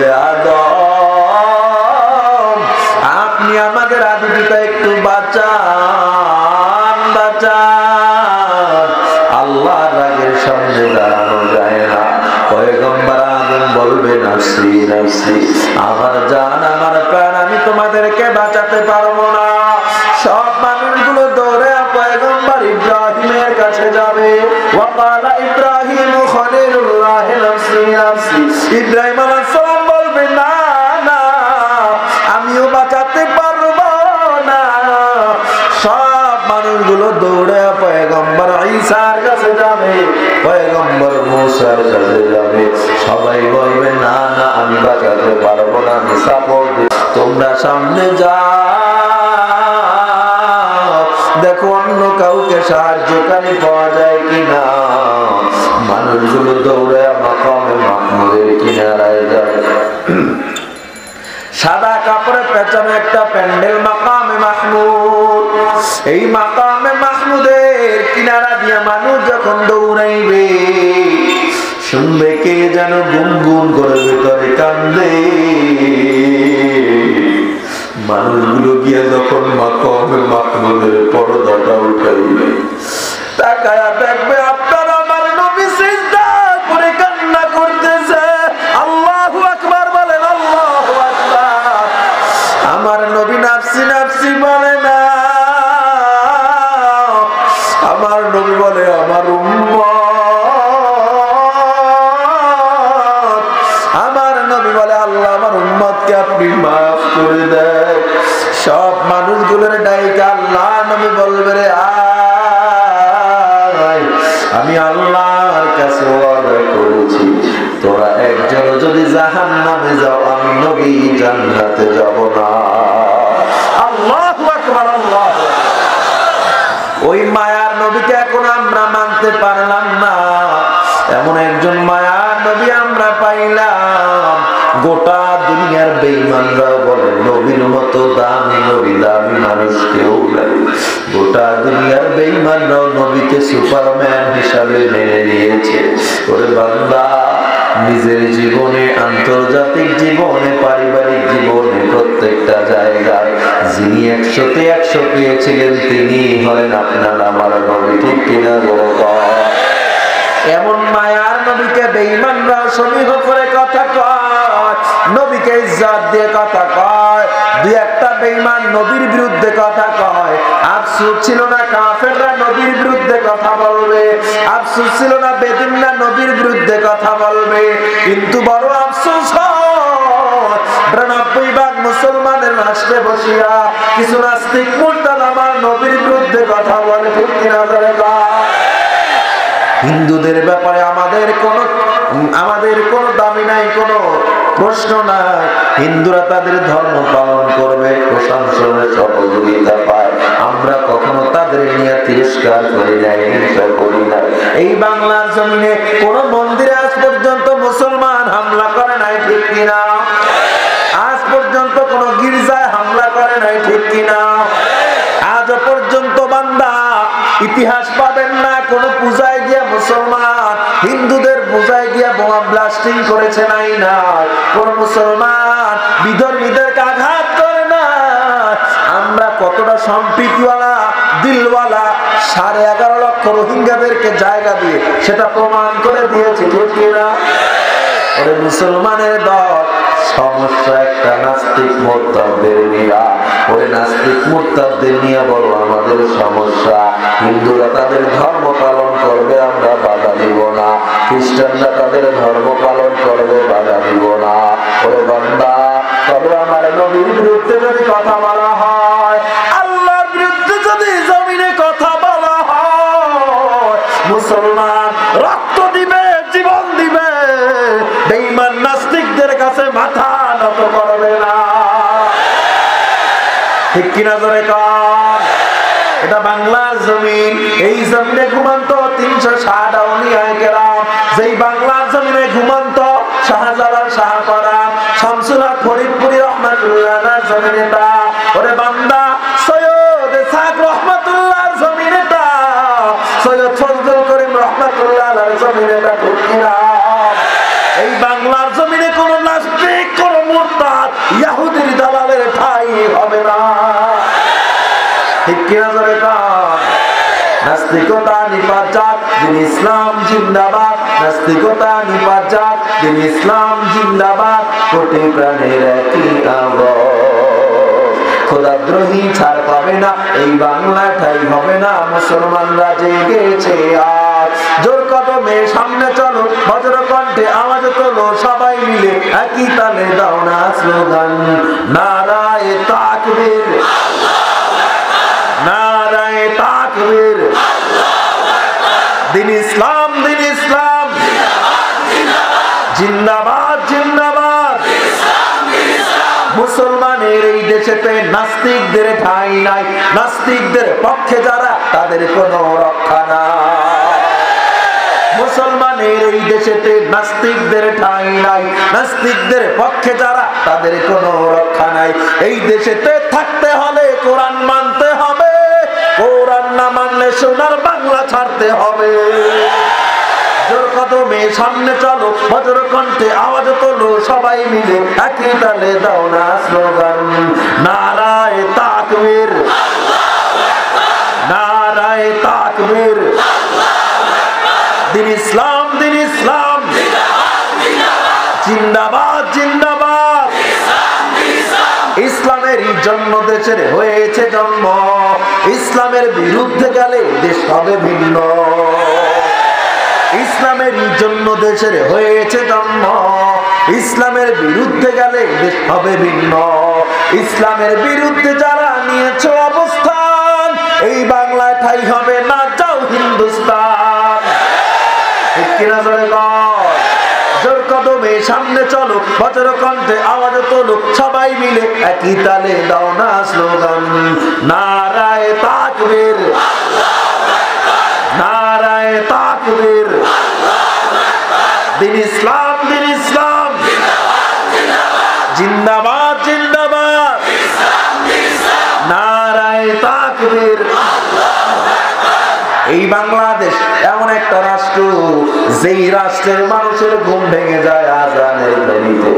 আদম, আপনি আমাদের আদি পিতা একটু বাঁচান, বাঁচান। আল্লাহর রাগের সামনে দাঁড়ানো যায় না। পয়গম্বর আদম বলবে, নাফসি নাফসি, আমার জান, আমার প্রাণ, আমি তোমাদেরকে বাঁচাতে পারবো না। সব মানুষগুলো দৌড়ে পয়গম্বর ইব্রাহিমের কাছে যাবে। ওয়াকালা ইব্রাহিম খলিলুল্লাহ নাফসি নাফসি। ইব্রাহিম আলাইহিস সালাম বলবে, না না, আমিও বাঁচাতে পারবো না। সব মানুষগুলো দৌড়ে পয়গম্বর ঈসার কাছে যাবে, পয়গম্বর মুসার কাছে যাবে। সবাই বলবে, না না, আমি বাঁচাতে পারবো না, আমি সাপোর্ট দিই, তোমরা সামনে যাও, দেখো অন্য কাউকে সাহায্যকারী পাওয়া যায় কিনা। মানুষগুলো দৌড়ে মাকামে মাহমুদের কিনারায় যায়। সাদা কাপড়ে পেঁচানো একটা প্যান্ডেল, মাকামে মাহমুদ। এই মাকামে মাহমুদের কিনারা দিয়ে মানুষ যখন দৌড়াইবে, শুনবে কে যেন গুনগুন করে ভিতরে কান্দে। মানুষগুলো গিয়ে যখন মাকামে মাহমুদের পর্দাটা উঠাইবে, তাকায়া দেখবে আপনার আমার নবী সিজদা করে কান্না করতেছে। আল্লাহু আকবার বলেন, আল্লাহু আকবার। আমার নবী নাফসি নাফসি বলে না, আমার নবী বলে, আমার উম্মত। আমার নবী বলে, আল্লাহ আমার উম্মতকে আপনি মাফ করে দেন। সব মানুষগুলোর ডাইকা আল্লাহ নবী বলবে, রে আমি আল্লাহর কাছে ওয়াদা করেছি, তোরা একজন যদি জাহান্নামে যাও, আমি নবী জান্নাতে যাব না। আল্লাহু আকবার, আল্লাহ। ওই মায়ার নবীকে এখন আমরা মানতে পারলাম না। এমন একজন মায়ার নবী আমরা পাইলাম, গোটা দুনিয়ার বেঈমানরা বলে নবীর মতো দামি নবী, দামি মানুষ কেউ নাই। গোটা দুনিয়ার বেঈমানরাও নবীকে সুপারম্যান হিসাবে মেনে নিয়েছে। ওরে বান্দা, নিজের জীবনে, আন্তর্জাতিক জীবনে, পারিবারিক জীবনে, প্রত্যেকটা জায়গায় যিনি 100-তে 100 পেয়েছিলেন, তিনি হলেন আপনার আমার নবী। ঠিক কিনা বলো? এমন মায়ার নবীকে বেঈমানরা সমীহ করে কথা কয়, নবীকে ইজ্জত দিয়ে কথা কয়। দুই একটা বেঈমান নবীর বিরুদ্ধে কথা কয়। আফসোস ছিল না কাফেররা নবীর বিরুদ্ধে কথা বলবে, আফসোস ছিল না বেদিনরা নবীর বিরুদ্ধে কথা বলবে। কিন্তু বড় আফসোস হয় ৯২ মুসলমানের রাষ্ট্রে বসিয়া কিছু নাস্তিক মুরতাদ আমার নবীর বিরুদ্ধে কথা বলে। ঠিক কিনা? হিন্দুদের ব্যাপারে আমাদের কোনো দাবি নাই, কোনো প্রশ্ন নাই। হিন্দুরা তাদের ধর্ম পালন করবে, প্রশংসনের সহযোগিতা পায়। আমরা কখনো তাদের নিয়ে তিরস্কার করি নাই, হিংসা করি না। এই বাংলার জমিনে কোন মন্দিরে আজ পর্যন্ত মুসলমান হামলা করে নাই। ঠিক কিনা? আজ পর্যন্ত কোন গির্জায় হামলা করে নাই। ঠিক কিনা? আজ পর্যন্ত বান্দা ইতিহাস পাবেন না কোন পূজায় গিয়া মুসলমান হিন্দুদের পূজায় গিয়া বোমা ব্লাস্টিং করেছে নাই। না, কোন মুসলমান বিধর্মীদেরকে আঘাত করে না। সম্প্রীতিওয়ালা দিলওয়ালা 11.5 লক্ষ রোহিঙ্গাদেরকে জায়গা দিয়ে সেটা প্রমাণ করে দিয়েছে, ঠিক কিনা? ওরে মুসলমানের দল, সমস্যা একটা নাস্তিক মুরতাদদের নিয়ে। ওরে নাস্তিক মুরতাদদের নিয়ে বলো আমাদের সমস্যা। হিন্দুরা তাদের ধর্ম পালন করবে, আমরা বাধা দিব না। খ্রিস্টানরা তাদের ধর্ম পালন করবে, বাধা দিব না। ওরে বান্দা, তবে আমার নবীর বিরুদ্ধে যদি কথা বলা হয়, আল্লাহর বিরুদ্ধে যদি জমিনে কথা বলা হয়, মুসলমান রক্ত দিবে, জীবন দিবে, বেঈমান নাস্তিকদের কাছে মাথা নত করবে না, ঠিক কিনা? জোরে কর। এটা বাংলার জমিন। এই জমিনে ঘুমন্ত 360 আউলিয়ায়ে কেরাম, যেই বাংলার জমিনে ঘুমন্ত শাহজালাল, শাহপরান, শামসুল হক ফরিদপুরি রহমাতুল্লাহ আলাইহির জমিনেটা। ওরে বান্দা, সৈয়দ ইসহাক রহমাতুল্লাহর জমিনেটা, সৈয়দ ফজলুল করিম রহমাতুল্লাহ আলাইহির জমিনেটা, ঠিক কিনা? এই বাংলার জমিনে কোন নাস্তিক, কোন মুরতাদ, ইহুদির দালালের ঠাঁই হবে না, ঠিক কিনা? জোরে কর। নাস্তিকতা নিপাত যাক, দিন ইসলাম জিন্দাবাদ। নাস্তিকতা নিপাত যাক, দিন ইসলাম জিন্দাবাদ। কোটি প্রাণের একই আওয়াজ, খোদাদ্রোহী ছাড় পাবে না, এই বাংলা ঠাই হবে না। মুসলমানরা জেগেছে আজ, জোর কদমে সামনে চলো, বজ্র কণ্ঠে আওয়াজ তোলো, সবাই মিলে একই তালে দাও না স্লোগান, নারায়ে তাকবীর, নারায়ে তাকবীর। দিন ইসলাম, দিন ইসলাম জিন্দাবাদ, জিন্দাবাদ। মুসলমানের এই দেশেতে নাস্তিকদের ঠাঁই নাই। নাস্তিকদের পক্ষে যারা, তাদের কোনো রক্ষা নাই। মুসলমানের এই দেশেতে নাস্তিকদের ঠাঁই নাই। নাস্তিকদের পক্ষে যারা, তাদের কোনো রক্ষা নাই। এই দেশেতে থাকতে হলে কোরআন মানতে হবে, কোরআন না মানলে সোনার বাংলা ছাড়তে হবে। জোর কদমে সামনে চলো, বজ্র কণ্ঠে আওয়াজ তোলো, সবাই মিলে একই তালে দাও না স্লোগান, নারায়ে তাকবীর, নারায়ে তাকবীর। দিন ইসলাম, দিন ইসলাম জিন্দাবাদ, জিন্দাবাদ। ইসলামের জন্য দেশের হয়েছে জন্ম, ইসলামের বিরুদ্ধে গেলে দেশ হবে ভিন্ন। ইসলামের জন্য দেশের হয়েছে জন্ম, ইসলামের বিরুদ্ধে গেলে দেশ হবে ভিন্ন। ইসলামের বিরুদ্ধে যারা নিয়েছে অবস্থান, এই বাংলায় ঠাই হবে না, যাও হিন্দুস্তান, ঠিক কিনা? জোরে কর। জোর কদমে সামনে চলো, বজ্র কণ্ঠে আওয়াজ তোলো, সবাই মিলে একই তালে দাও না স্লোগান, নারায়ে তাকবীর, নারায়ে তাকবীর। দিন ইসলাম, দিন ইসলাম জিন্দাবাদ, জিন্দাবাদ। নারায়ে তাকবীর। এই বাংলাদেশ এমন একটা রাষ্ট্র, যেই রাষ্ট্রের মানুষের ঘুম ভেঙে যায় আজানের ধ্বনিতে,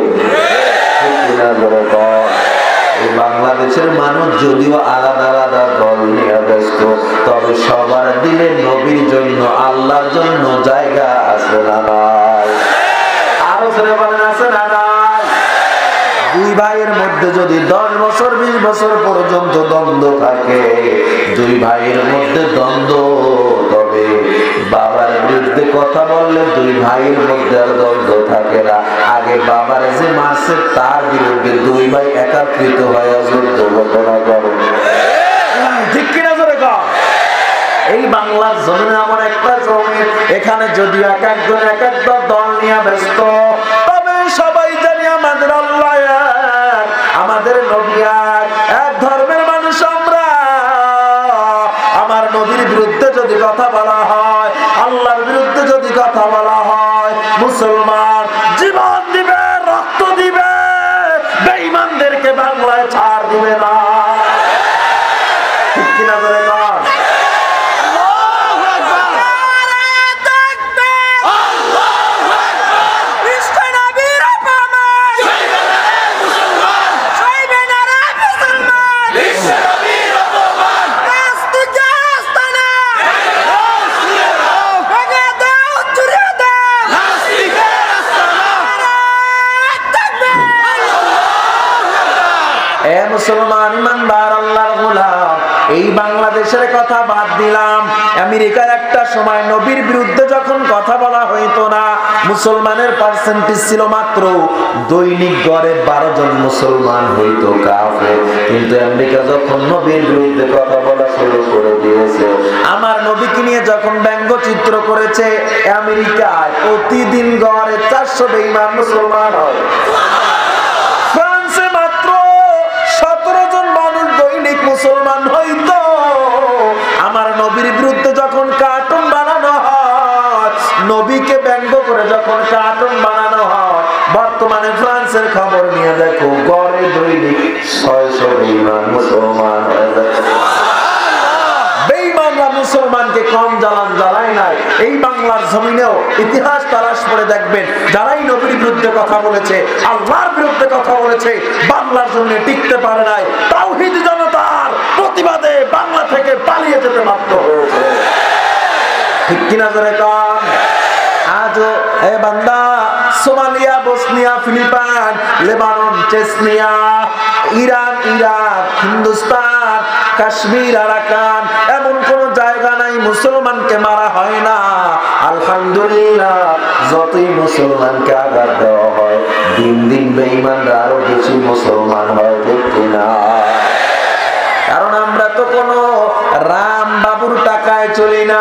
এই বাংলাদেশের মানুষ যদিও আলাদা আলাদা দল নিয়ে ব্যস্ত, তবে সবার দিলে নবীর জন্য, আল্লাহর জন্য জায়গা আছে না নাই? আরো ছেলে বলেন, আছে না নাই? দুই ভাইয়ের মধ্যে যদি 10 বছর 20 বছর পর্যন্ত দ্বন্দ্ব থাকে, দুই ভাইয়ের মধ্যে দ্বন্দ্ব, তবে বাবার বিরুদ্ধে কথা বললে দুই ভাইয়ের মধ্যে আর দ্বন্দ্ব থাকে না। আগে বাবার যে মারছে তার বিরুদ্ধে দুই ভাই একত্রিত হয়ে যুদ্ধ ঘোষণা করে, ঠিক কিনা? জোরে কর। এই বাংলার জমিনে এমন একটা জমি, এখানে যদি এক একজন এক একটা দল নিয়ে ব্যস্ত, তবে সবাই জানি আমাদের আল্লাহ এক, আমাদের নবী এক, এক ধর্মের মানুষ আমরা। আমার নবীর বিরুদ্ধে যদি কথা বলা হয়, আল্লাহর বিরুদ্ধে যদি কথা বলা হয়, মুসলমান জীবন দিবে, রক্ত দিবে, বেঈমানদেরকে বাংলায় ছাড় দিবে না, ঠিক কিনা? ধরে কর। মুসলমান ইমানদার আল্লাহর গোলাম, এই বাংলাদেশের কথা বাদ দিলাম, আমেরিকার একটা সময় নবীর বিরুদ্ধে যখন কথা বলা হইতো না, মুসলমানের পার্সেন্টেজ ছিল মাত্র দৈনিক গড়ে 12 জন মুসলমান হইতো কাফের। কিন্তু আমেরিকা যখন নবীর বিরুদ্ধে কথা বলা শুরু করে দিয়েছে, আমার নবীকে নিয়ে যখন ব্যঙ্গচিত্র করেছে, আমেরিকায় প্রতিদিন গড়ে 400 বেঈমান মুসলমান হয়। ফ্রান্সে মাত্র 17 জন মানুষ দৈনিক মুসলমান হইতো। আমার নবীর বিরুদ্ধে যখন কার্টুন বানানো হয়, নবীকে ব্যঙ্গ করে যখন কার্টুন বানানো হয়, বর্তমানে ফ্রান্সের খবর নিয়ে দেখো, গড়ে দৈনিক 600 বেঈমান মুসলমান হয়ে যাচ্ছে। বেঈমানরা মুসলমানকে কম জ্বালান জ্বালায় নাই। এই বাংলার জমিনেও ইতিহাস তালাশ করে দেখবেন, যারাই নবীর বিরুদ্ধে কথা বলেছে, আল্লাহর বিরুদ্ধে কথা বলেছে, বাংলার জমিনে টিকতে পারে নাই। তাওহীদ জনতার প্রতিবাদে বাংলা থেকে পালিয়ে যেতে বাধ্য হয়েছে। ঠিক কিনা জোরে কান? আজও এ বান্দা Somalia, Bosnia, Philippine, Lebanon, Chechnya, Iran, Iraq, Hindustan, Kashmir, Arakan, এমন কোন জায়গা নাই মুসলমানকে মারা হয় না। আলহামদুলিল্লাহ, যতই মুসলমানকে আঘাত দেওয়া হয়, দিন দিন বেঈমানরা আরো বেশি মুসলমান হয়। ঠিক কিনা? কারণ আমরা তো কোন রাম বাবুর টাকায় চলি না।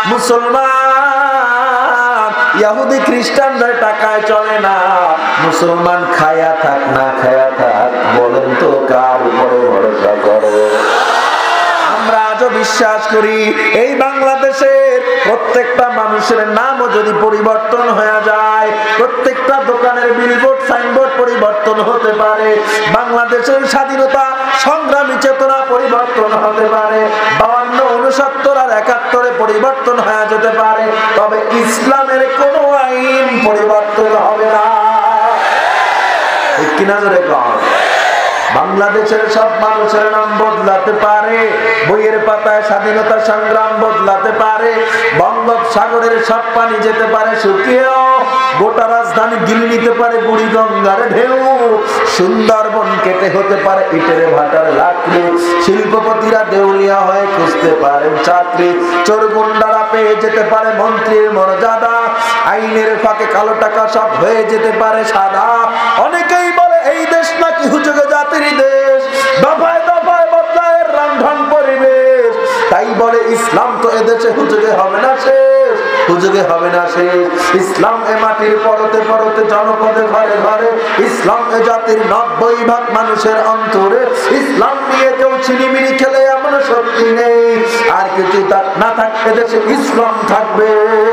মুসলমান ইহুদি খ্রিস্টানদের টাকায় চলে না। মুসলমান খায়া থাক না খায়া থাক, বলেন তো কার উপরে ভরসা করে? আমরা আজও বিশ্বাস করি, এই বাংলাদেশের প্রত্যেকটা মানুষের নামও যদি পরিবর্তন হয়ে যায়, প্রত্যেকটা দোকানের বিলবোর্ড, সাইনবোর্ড পরিবর্তন হতে পারে, বাংলাদেশের স্বাধীনতা সংগ্রামী চেতনা পরিবর্তন হতে পারে, 52, 69 আর 71 পরিবর্তন হয়ে যেতে পারে, তবে ইসলামের কোন আইন পরিবর্তন হবে না। ঠিক কিনা জোরে কর? বাংলাদেশের সব মানুষের নাম বদলাতে পারে, বইয়ের পাতায় স্বাধীনতা সংগ্রাম বদলাতে পারে, বঙ্গোপসাগরের সব পানি যেতে পারে শুকিয়েও, গোটা রাজধানী গিলে নিতে পারে বুড়িগঙ্গার ঢেউ, সুন্দরবন কেটে হতে পারে ইটের ভাটার লাকড়ি, শিল্পপতিরা দেউলিয়া হয়ে খুঁজতে পারেন চাকরি, চোর গুন্ডারা পেয়ে যেতে পারে মন্ত্রীর মর্যাদা, আইনের ফাঁকে কালো টাকা সব হয়ে যেতে পারে সাদা। অনেকেই বলে এই দেশ নাকি হুজুগে জাতির দেশ, দফায় দফায় বদলায় রন্ধন পরিবেশ, তাই বলে ইসলাম তো এদেশে হুজুগে হবে না শেষ, হুজুগে হবে না শেষ। ইসলাম এ মাটির পরতে পরতে জনপদে ঘরে ঘরে, ইসলাম এ জাতির 90% মানুষের অন্তরে, ইসলাম নিয়ে কেউ ছিনিমিনি খেলে এমন শক্তি নেই, আর কিছু না থাকবে দেশে ইসলাম থাকবে।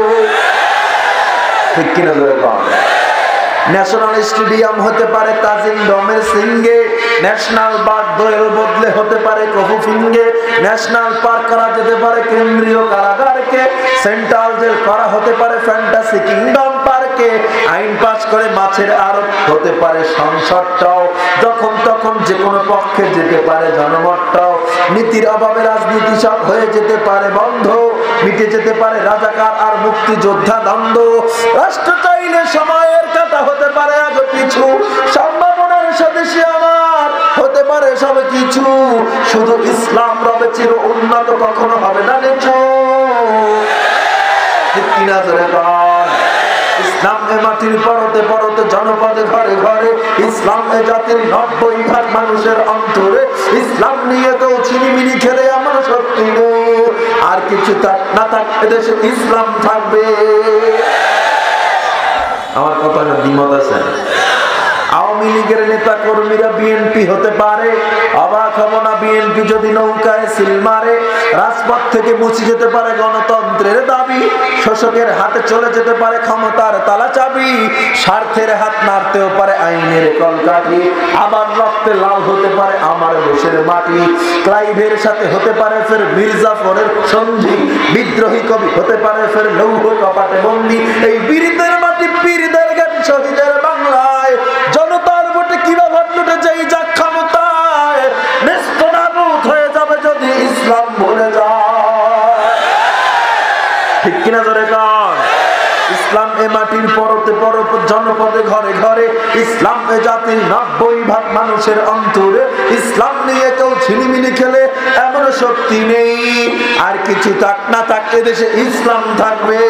ঠিক কিনা জোরে বল? ন্যাশনাল স্টেডিয়াম হতে পারে তাজিং ডমের সিঙ্গে, ন্যাশনাল বার্ড দোয়েল বদলে হতে পারে কফু ফিঙ্গে, ন্যাশনাল পার্ক করা যেতে পারে কেন্দ্রীয় কারাগারকে, সেন্ট্রাল জেল করা হতে পারে ফ্যান্টাসি কিংডম পার্কে, আইন পাস করে মাছের আড়ত হতে পারে সংসদটাও, যখন তখন যে কোনো পক্ষে যেতে পারে জনমতটাও, নীতির অভাবে রাজনীতি সব হয়ে যেতে পারে বন্ধ, মিটে যেতে পারে রাজাকার আর মুক্তিযোদ্ধা দ্বন্দ্ব, রাষ্ট্র চাইলে সময়ের কাটা হতে পারে আগে পিছু, সম্ভাবনার স্বদেশী আমার হতে পারে সব কিছু, শুধু ইসলাম রবে চির উন্নত, কখনো হবে না নিচু। ঠিক কিনা জোরে বল? ইসলাম এ মাটির পরতে পরতে জনপদে ঘরে ঘরে, ইসলাম এ জাতির 90% মানুষের অন্তরে, ইসলাম নিয়ে কেউ ছিনিমিনি খেলে আমার শক্তি নেই, আর কিছু না থাকবে দেশে ইসলাম থাকবে। আমার কথা দ্বিমত আছে? আওয়ামী লীগের নেতা কর্মীরা বিএনপি হতে পারে, অবাক হব না বিএনপি যদি নৌকায় সিল মারে, রাজপথ থেকে মুছে যেতে পারে গণতন্ত্রের দাবি, শোষকের হাতে চলে যেতে পারে ক্ষমতার তালা চাবি, স্বার্থের হাত নাড়তেও পারে আইনের কলকাঠি, আবার রক্তে লাল হতে পারে আমার দেশের মাটি, ক্লাইভের সাথে হতে পারে ফের মির্জাফরের সন্ধি, বিদ্রোহী কবি হতে পারে ফের লৌহ কপাটে বন্দি, এই বীরদের মাটি বীরদের গান শহীদের বাংলায়, জনতার ভোটে কিভাবে লুটে যাই যা ক্ষমতায়, নেস্তনাবুদ হয়ে যাবে যদি ইসলাম ভুলে যায়। ঠিক কিনা জোরে কান? ইসলাম এ মাটির পরতে পরতে জনপদে ঘরে ঘরে ইসলাম এ জাতির 90% মানুষের অন্তরে ইসলাম নিয়ে কেউ ঝিলিমিলি খেলে এমন শক্তি নেই। আর কিছু থাক না থাক এদেশে ইসলাম থাকবে।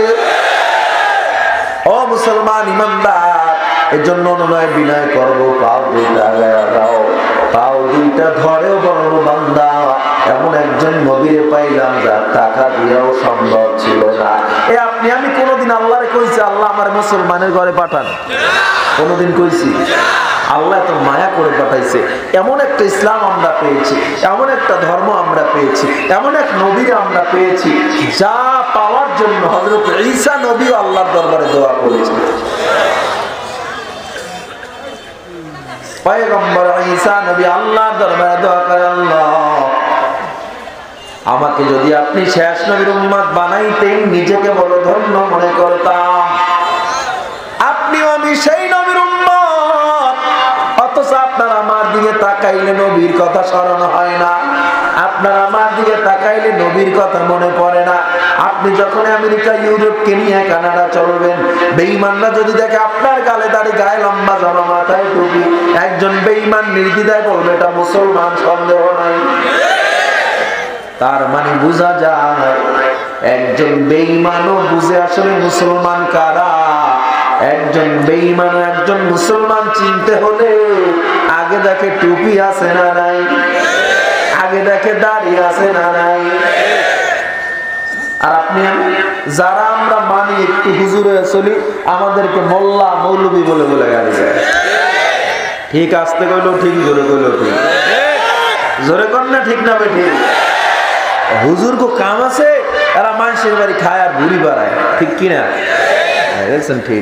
ও মুসলমান ইমানদার, এর জন্য অনুনয় বিনয় করবো, পাও দুইটা আগায়া দাও, পাও দুইটা ধরেও বড় বান্দা এমন একজন নবীরে পাইলাম যার টাকা দিয়েও সম্ভব ছিল না। আপনি আমি কোনদিন আল্লাহরে কইছি আল্লাহ আমার মুসলমানের ঘরে পাঠান? কোনদিন কইছি? আল্লাহ তো মায়া করে পাঠাইছে। এমন একটা ইসলাম আমরা পেয়েছি, এমন একটা ধর্ম আমরা পেয়েছি, এমন এক নবীরে আমরা পেয়েছি যা পাওয়ার জন্য হযরত ঈসা নবী আল্লাহর দরবারে দোয়া করেছেন। পয়গম্বর ঈসা নবী আল্লাহর দরবারে দোয়া করে, আল্লাহ আমাকে যদি আপনি শেষ নবীর উম্মত বানাইতেন নিজেকে বড় ধন্য মনে করতাম। আপনিও আমি সেই নবীর উম্মত, অথচ আপনার আমার দিকে তাকাইলে নবীর কথা স্মরণ হয় না, আপনার আমার দিকে তাকাইলে নবীর কথা মনে পড়ে না। আপনি যখন আমেরিকা, ইউরোপ, কেনিয়া, কানাডা চলবেন, বেঈমানরা যদি দেখে আপনার গালে দাড়ি, গায়ে লম্বা জামা, মাথায় টুপি, একজন বেঈমান নির্দ্বিধায় বলবে এটা মুসলমান, সন্দেহ নাই। তার মানে বোঝা যায় একজন বেঈমানও বুঝে আসলে মুসলমান কারা। একজন বেঈমান একজন মুসলমান চিনতে হলে আগে দেখে টুপি আছে না নাই, আগে দেখে দাড়ি আছে না নাই। আর আপনি যারা আমরা মানি একটু হুজুরে চলি, আমাদেরকে মোল্লা মৌলবী বলে বলে গালি দেয়। ঠিক আসতে কইলো ঠিক, জোরে কইলো ঠিক, জোরে কর না ঠিক না বে ঠিক। হুজুর কো কাম আছে, এরা মানুষের বাড়ি খায় আর বুড়ি বাড়ায়, ঠিক কিনা? ঠিক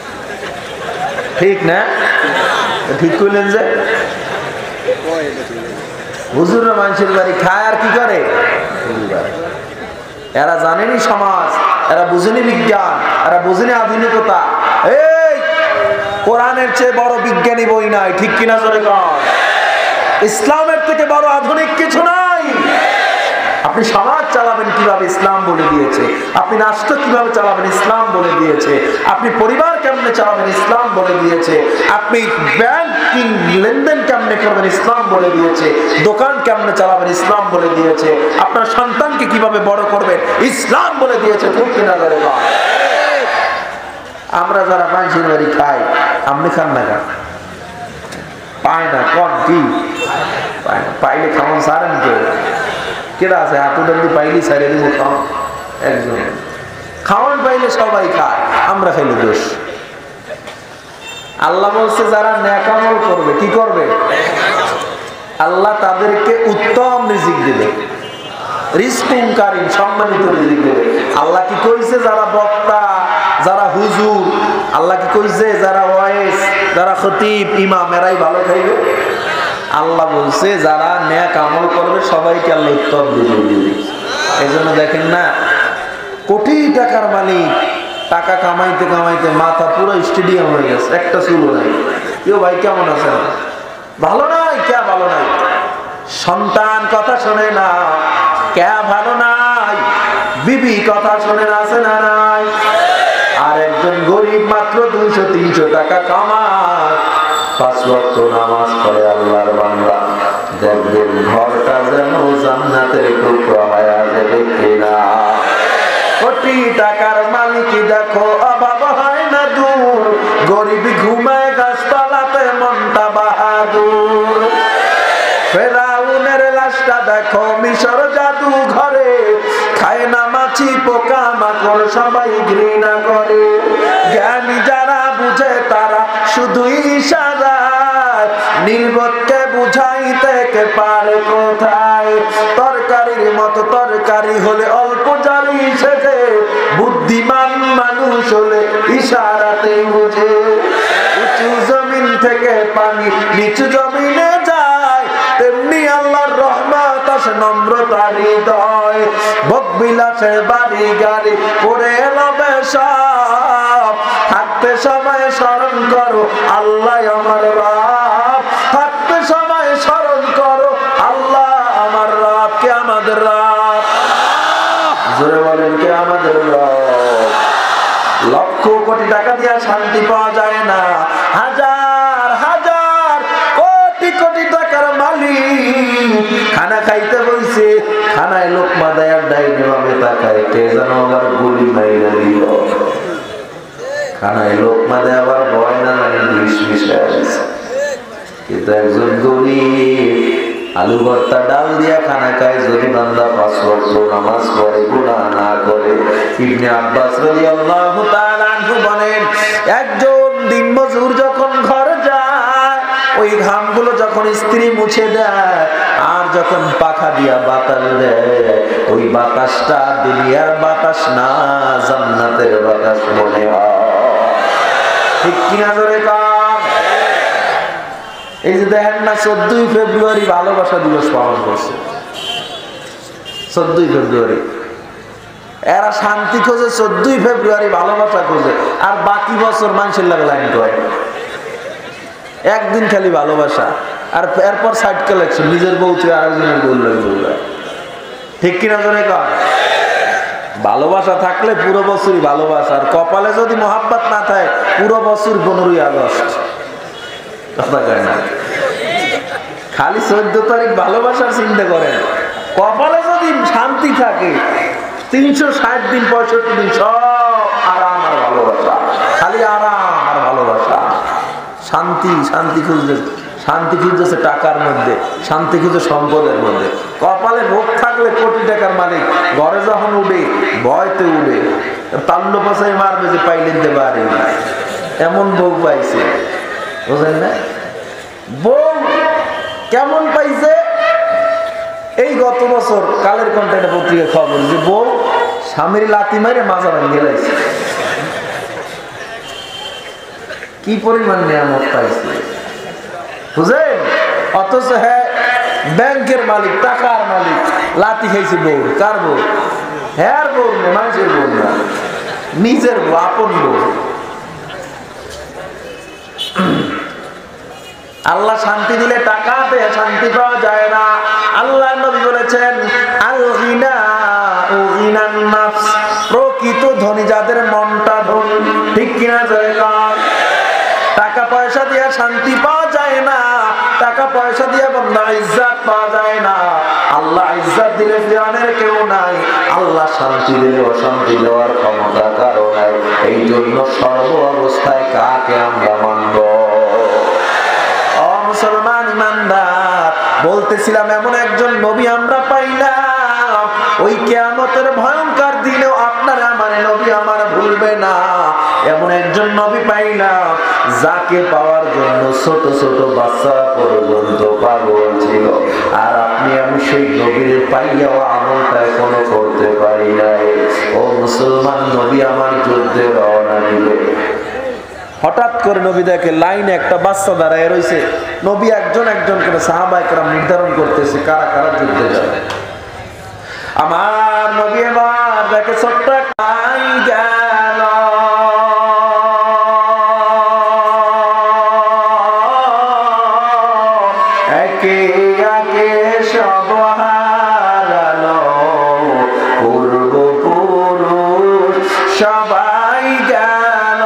ঠিক না? ঠিক কইলেন যে হুজুররা মানুষের বাড়ি খায় আর কি করে? এরা জানেনি সমাজ, এরা বুঝেনি বিজ্ঞান, এরা বুঝেনি আধুনিকতা। এই কোরআনের চেয়ে বড় বিজ্ঞানী বই নাই, ঠিক কিনা জোরে কর? ইসলামের থেকে বড় আধুনিক কিছু নাই। আপনি সমাজ চালাবেন কিভাবে ইসলাম বলে দিয়েছে, আপনি রাষ্ট্র কিভাবে চালাবেন ইসলাম বলে দিয়েছে, আপনি পরিবার কেমনে চালাবেন ইসলাম বলে দিয়েছে, আপনি ব্যাংকিং লেনদেন কেমনে করবেন ইসলাম বলে দিয়েছে, দোকান কেমনে চালাবেন ইসলাম বলে দিয়েছে, আপনার সন্তানকে কিভাবে বড় করবেন ইসলাম বলে দিয়েছে, ঠিক কিনা বলে? আমরা যারা মানুষের বাড়ি খাই, আপনি খান না কেন? পায় না কম কি পাইলে খাওয়ান সারেন কেউ? কেডা আছে হাতুডান্ডি পাইলি সারে দিব খাওয়ান? একজন খাওয়ান পাইলে সবাই খায়, আমরা খাইলে দোষ। আল্লাহ বলছে যারা নেক আমল করবে, কি করবে? আল্লাহ তাদেরকে উত্তম রিজিক দেবে, রিজকুন কারীম, সম্মানিত রিজিক দেবে। আল্লাহ কি কইছে যারা বক্তা, যারা হুজুর, আল্লাহ কি কইছে যারা ওয়াইজ, যারা খতিব, ইমাম, এরাই ভালো খাইবে? আল্লাহ বলছে যারা নেক আমল করবে সবাইকে আল্লাহ উত্তম রিজিক দিবে। এই জন্য দেখেন না, কোটি টাকার মালিক, টাকা কামাইতে কামাইতে মাথা পুরো স্টেডিয়াম হয়ে গেছে, একটা চুলও নাই। কেউ ভাই কেমন আছেন? ভালো নাই? কে ভালো নাই? সন্তান কথা শোনে না, কে ভালো নাই? বিবি কথা শোনে না, আছে না নাই? আর একজন গরিব মাত্র 200-300 টাকা কামায়, 5 ওয়াক্ত নামাজ পড়ে আল্লাহর বান্দা, দেখবেন ঘরটা যেন জান্নাতের টুকরা হয়ে যাবে কিনা। কোটি টাকার মালিক দেখো অভাব হয় না দূর, গরিব ঘুমায় গাছতলাতে মনটা বাহাদুর। ফেরাউনের লাশটা দেখো মিশর জাদু ঘরে, খায় না মাছি পোকা মাকড় সবাই ঘৃণা করে। জ্ঞানী যারা বুঝে তারা শুধুই ইশারায়, নির্বোধকে বুঝাইতে কে পারে কোথায়। তরকারির মতো তরকারি হলে অল্প জালি সেজে, বুদ্ধিমান মানুষ হলে ইশারাতে বুঝে। উঁচু জমিন থেকে পানি নিচু জমিনে যায়, তেমনি আল্লাহর রহমত আসে নম্রতার হৃদয়। ভোগবিলাসের বাড়ি গাড়ি পড়ে এলো সব, থাকতে সময় স্মরণ করো আল্লাহ আমার রব। থাকতে সময় স্মরণ করো আল্লাহ আমার রব। কে আমাদের রব? জোরে বলেন, কে আমাদের রব? লক্ষ কোটি টাকা দিয়া শান্তি পাওয়া খানা খাইতে বইছে, খানায় লোকমা দেয়ার ডাইনে বামে তাকায়, কে যেন আবার গুলি মাইরা দিল। খানায় লোকমা দেয় আবার ভয় না জানি বিষ মিশে আসছে। কিন্তু একজন গরিব আলু ভর্তা ডাল দিয়া খানা খায়, যদি বান্দা 5 ওয়াক্ত নামাজ পড়ে, গুনাহ না করে। ইবনে আব্বাস রাদিয়াল্লাহু তাআলা আনহু বলেন, একজন দিনমজুর যখন ঘরে যায়, ওই ঘামগুলো যখন স্ত্রী মুছে দেয়, আর যখন পাখা দিয়া বাতাস দেয়, ওই বাতাসটা দুনিয়ার বাতাস না, জান্নাতের বাতাস মনে হয়। ঠিক কিনা জোরে কান? এই যে দেখেন না, 14ই ফেব্রুয়ারি ভালোবাসা দিবস পালন করছে। 14ই ফেব্রুয়ারি এরা শান্তি খোঁজে, 14ই ফেব্রুয়ারি ভালোবাসা খোঁজে, আর বাকি বছর মানুষের লাগে লাইন করে। একদিন খালি ভালোবাসা, আর এরপর সাইড কালেকশন, নিজের বউ থেকে আরেকজনের বউ লাগে। ঠিক কিনা জোরে কান? ভালোবাসা থাকলে পুরো বছরই ভালোবাসা, আর কপালে যদি মহাব্বত না থাকে পুরো বছর 15ই আগস্ট। খালি 14 তারিখ ভালোবাসার চিন্তা করেন, কপালে যদি শান্তি থাকে 360 দিন 65 দিন সব আরাম আর ভালোবাসা, খালি আরাম আর ভালোবাসা। শান্তি শান্তি খুঁজতেছে টাকার মধ্যে, শান্তি খুঁজে সম্পদের মধ্যে। কপালে ভোগ থাকলে কোটি টাকার মালিক, ঘরে যখন উঠে ভয়তে উঠে, তাল্ল পাশায় মারবে যে পাইলেন দে বাড়ি, এমন বউ পাইছে। বুঝলেন না? বউ কেমন পাইছে? এই গত বছর কালের কন্টেন্ট পত্রিকা খবর যে বউ স্বামীর লাথি মারে মাজা ভেঙে গেছে। কি পরিমাণ নিয়ামত পাইছে বুঝেন? অথচ হ্যাঁ ব্যাংকের মালিক, টাকার মালিক, লাথি খাইছে বউ। কার বউ? হ্যাঁ বউ না, মানুষের বউ না, নিজের বউ, আপন বউ। আল্লাহ শান্তি দিলে টাকা পেয়ে শান্তি পাওয়া যায় না। আল্লাহ নবী বলেছেন, আল গিনা ও গিনান নাফস, প্রকৃত ধনী যাদের মনটা ধনী। ঠিক কিনা জয় কার? টাকা পয়সা দিয়ে শান্তি পাওয়া যায় না, টাকা পয়সা দিয়ে বান্দা ইজ্জত পাওয়া যায় না। আল্লাহ ইজ্জত দিলে ফিরানের কেউ নাই, আল্লাহ শান্তি দিলে অশান্তি দেওয়ার ক্ষমতা কারো নাই। এই জন্য সর্ব অবস্থায় কাকে আমরা মানব? মুসলমান ইমানদার, বলতেছিলাম এমন একজন নবী আমরা পাইলাম, ওই কিয়ামতের ভয়ঙ্কর দিনেও আপনার আমার নবী আমার ভুলবে না। এমন একজন নবী পাইলাম যাকে পাওয়ার জন্য ছোট ছোট বাচ্চা পর্যন্ত পাগল ছিল, আর আপনি আমি সেই নবীর পাইয়াও আমলটা এখনো করতে পারি নাই। ও মুসলমান, নবী আমার যুদ্ধে রওনা দিলে হঠাৎ করে নবী দেখে লাইনে একটা বাচ্চা দাঁড়ায় রয়েছে। নবী একজন একজন করে সাহাবা একরাম নির্ধারণ করতেছে কারা কারা যুদ্ধে যাবে। আমার নবী এবার দেখে ছোট্ট গেল, একে একে সব হারালো, পূর্বপুরুষ সবাই গেল,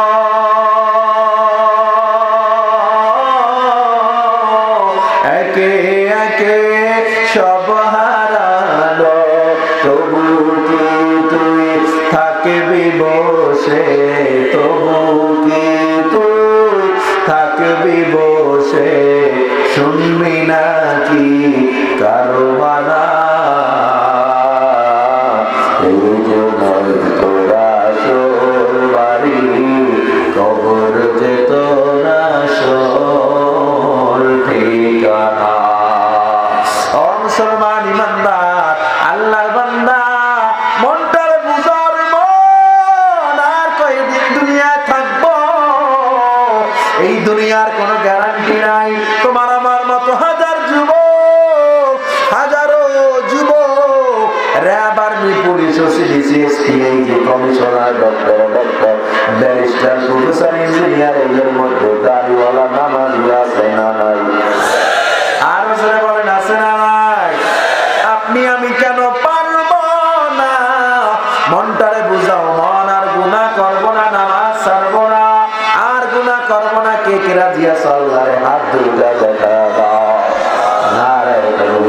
একে একে সব হারালো, তবু কি তুই থাকবি বসে, তবু কি তুই থাকবি বসে, শুনবি নাকি কারো বানা? এই জন্য তোরা আসল বাড়ি, কবর যেত না আসল ঠিকানা। ও মুসলমান ইমানদার, আল্লাহর বান্দা, মনটার বুঝার মন, আর কয়দিন দুনিয়া থাকবো? এই দুনিয়ার কোনো গ্যারান্টি নাই। তোমার আমার মতো হাজার যুবক, হাজারো যুবক RAB, army, police, OC DC, SP, commissioner, doctor, barrister, professor, engineer, এদের মধ্যে দাড়িওয়ালা নামাজি আছে না নাই? আর বলেন আছে না নাই? আপনি আমি কেন পারবো না? মনটারে বুঝাও, মন আর গুনাহ করবো না, নামাজ ছাড়বো না, আর গুনাহ করবো না। কে কে রাজি আছে? আল্লাহরে হাত দুইটা দেখা দাও। নারে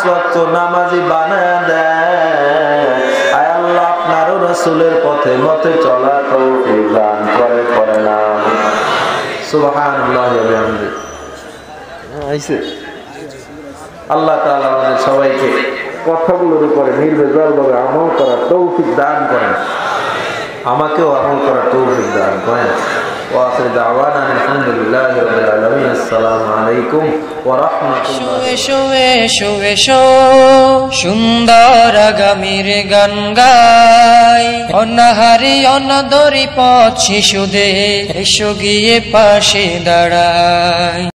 ওয়াক্ত নামাজি বানায়া দেন। আয় আল্লাহ আপনার রাসূলের পথে মতে চলা তৌফিক দান করে না। সুবহানাল্লাহি ওয়া বিহামদিহি। আইছে আল্লাহ তাআলা আমাদের সবাইকে কথাগুলোর উপরে নির্ভেজালভাবে আমল করার তৌফিক দান করেন, আমাকেও আমল করার তৌফিক দান করেন। ওয়াখির দাওয়ানা আলহামদুলিল্লাহি রাব্বিল আলামিন। আসসালামু আলাইকুম ওয়া রাহমাতুল্লাহি। এসো সুন্দর আগামীর গান গাই, অনাহারি অনাদরি পথ শিশুদের এসো গিয়ে পাশে দাঁড়াই।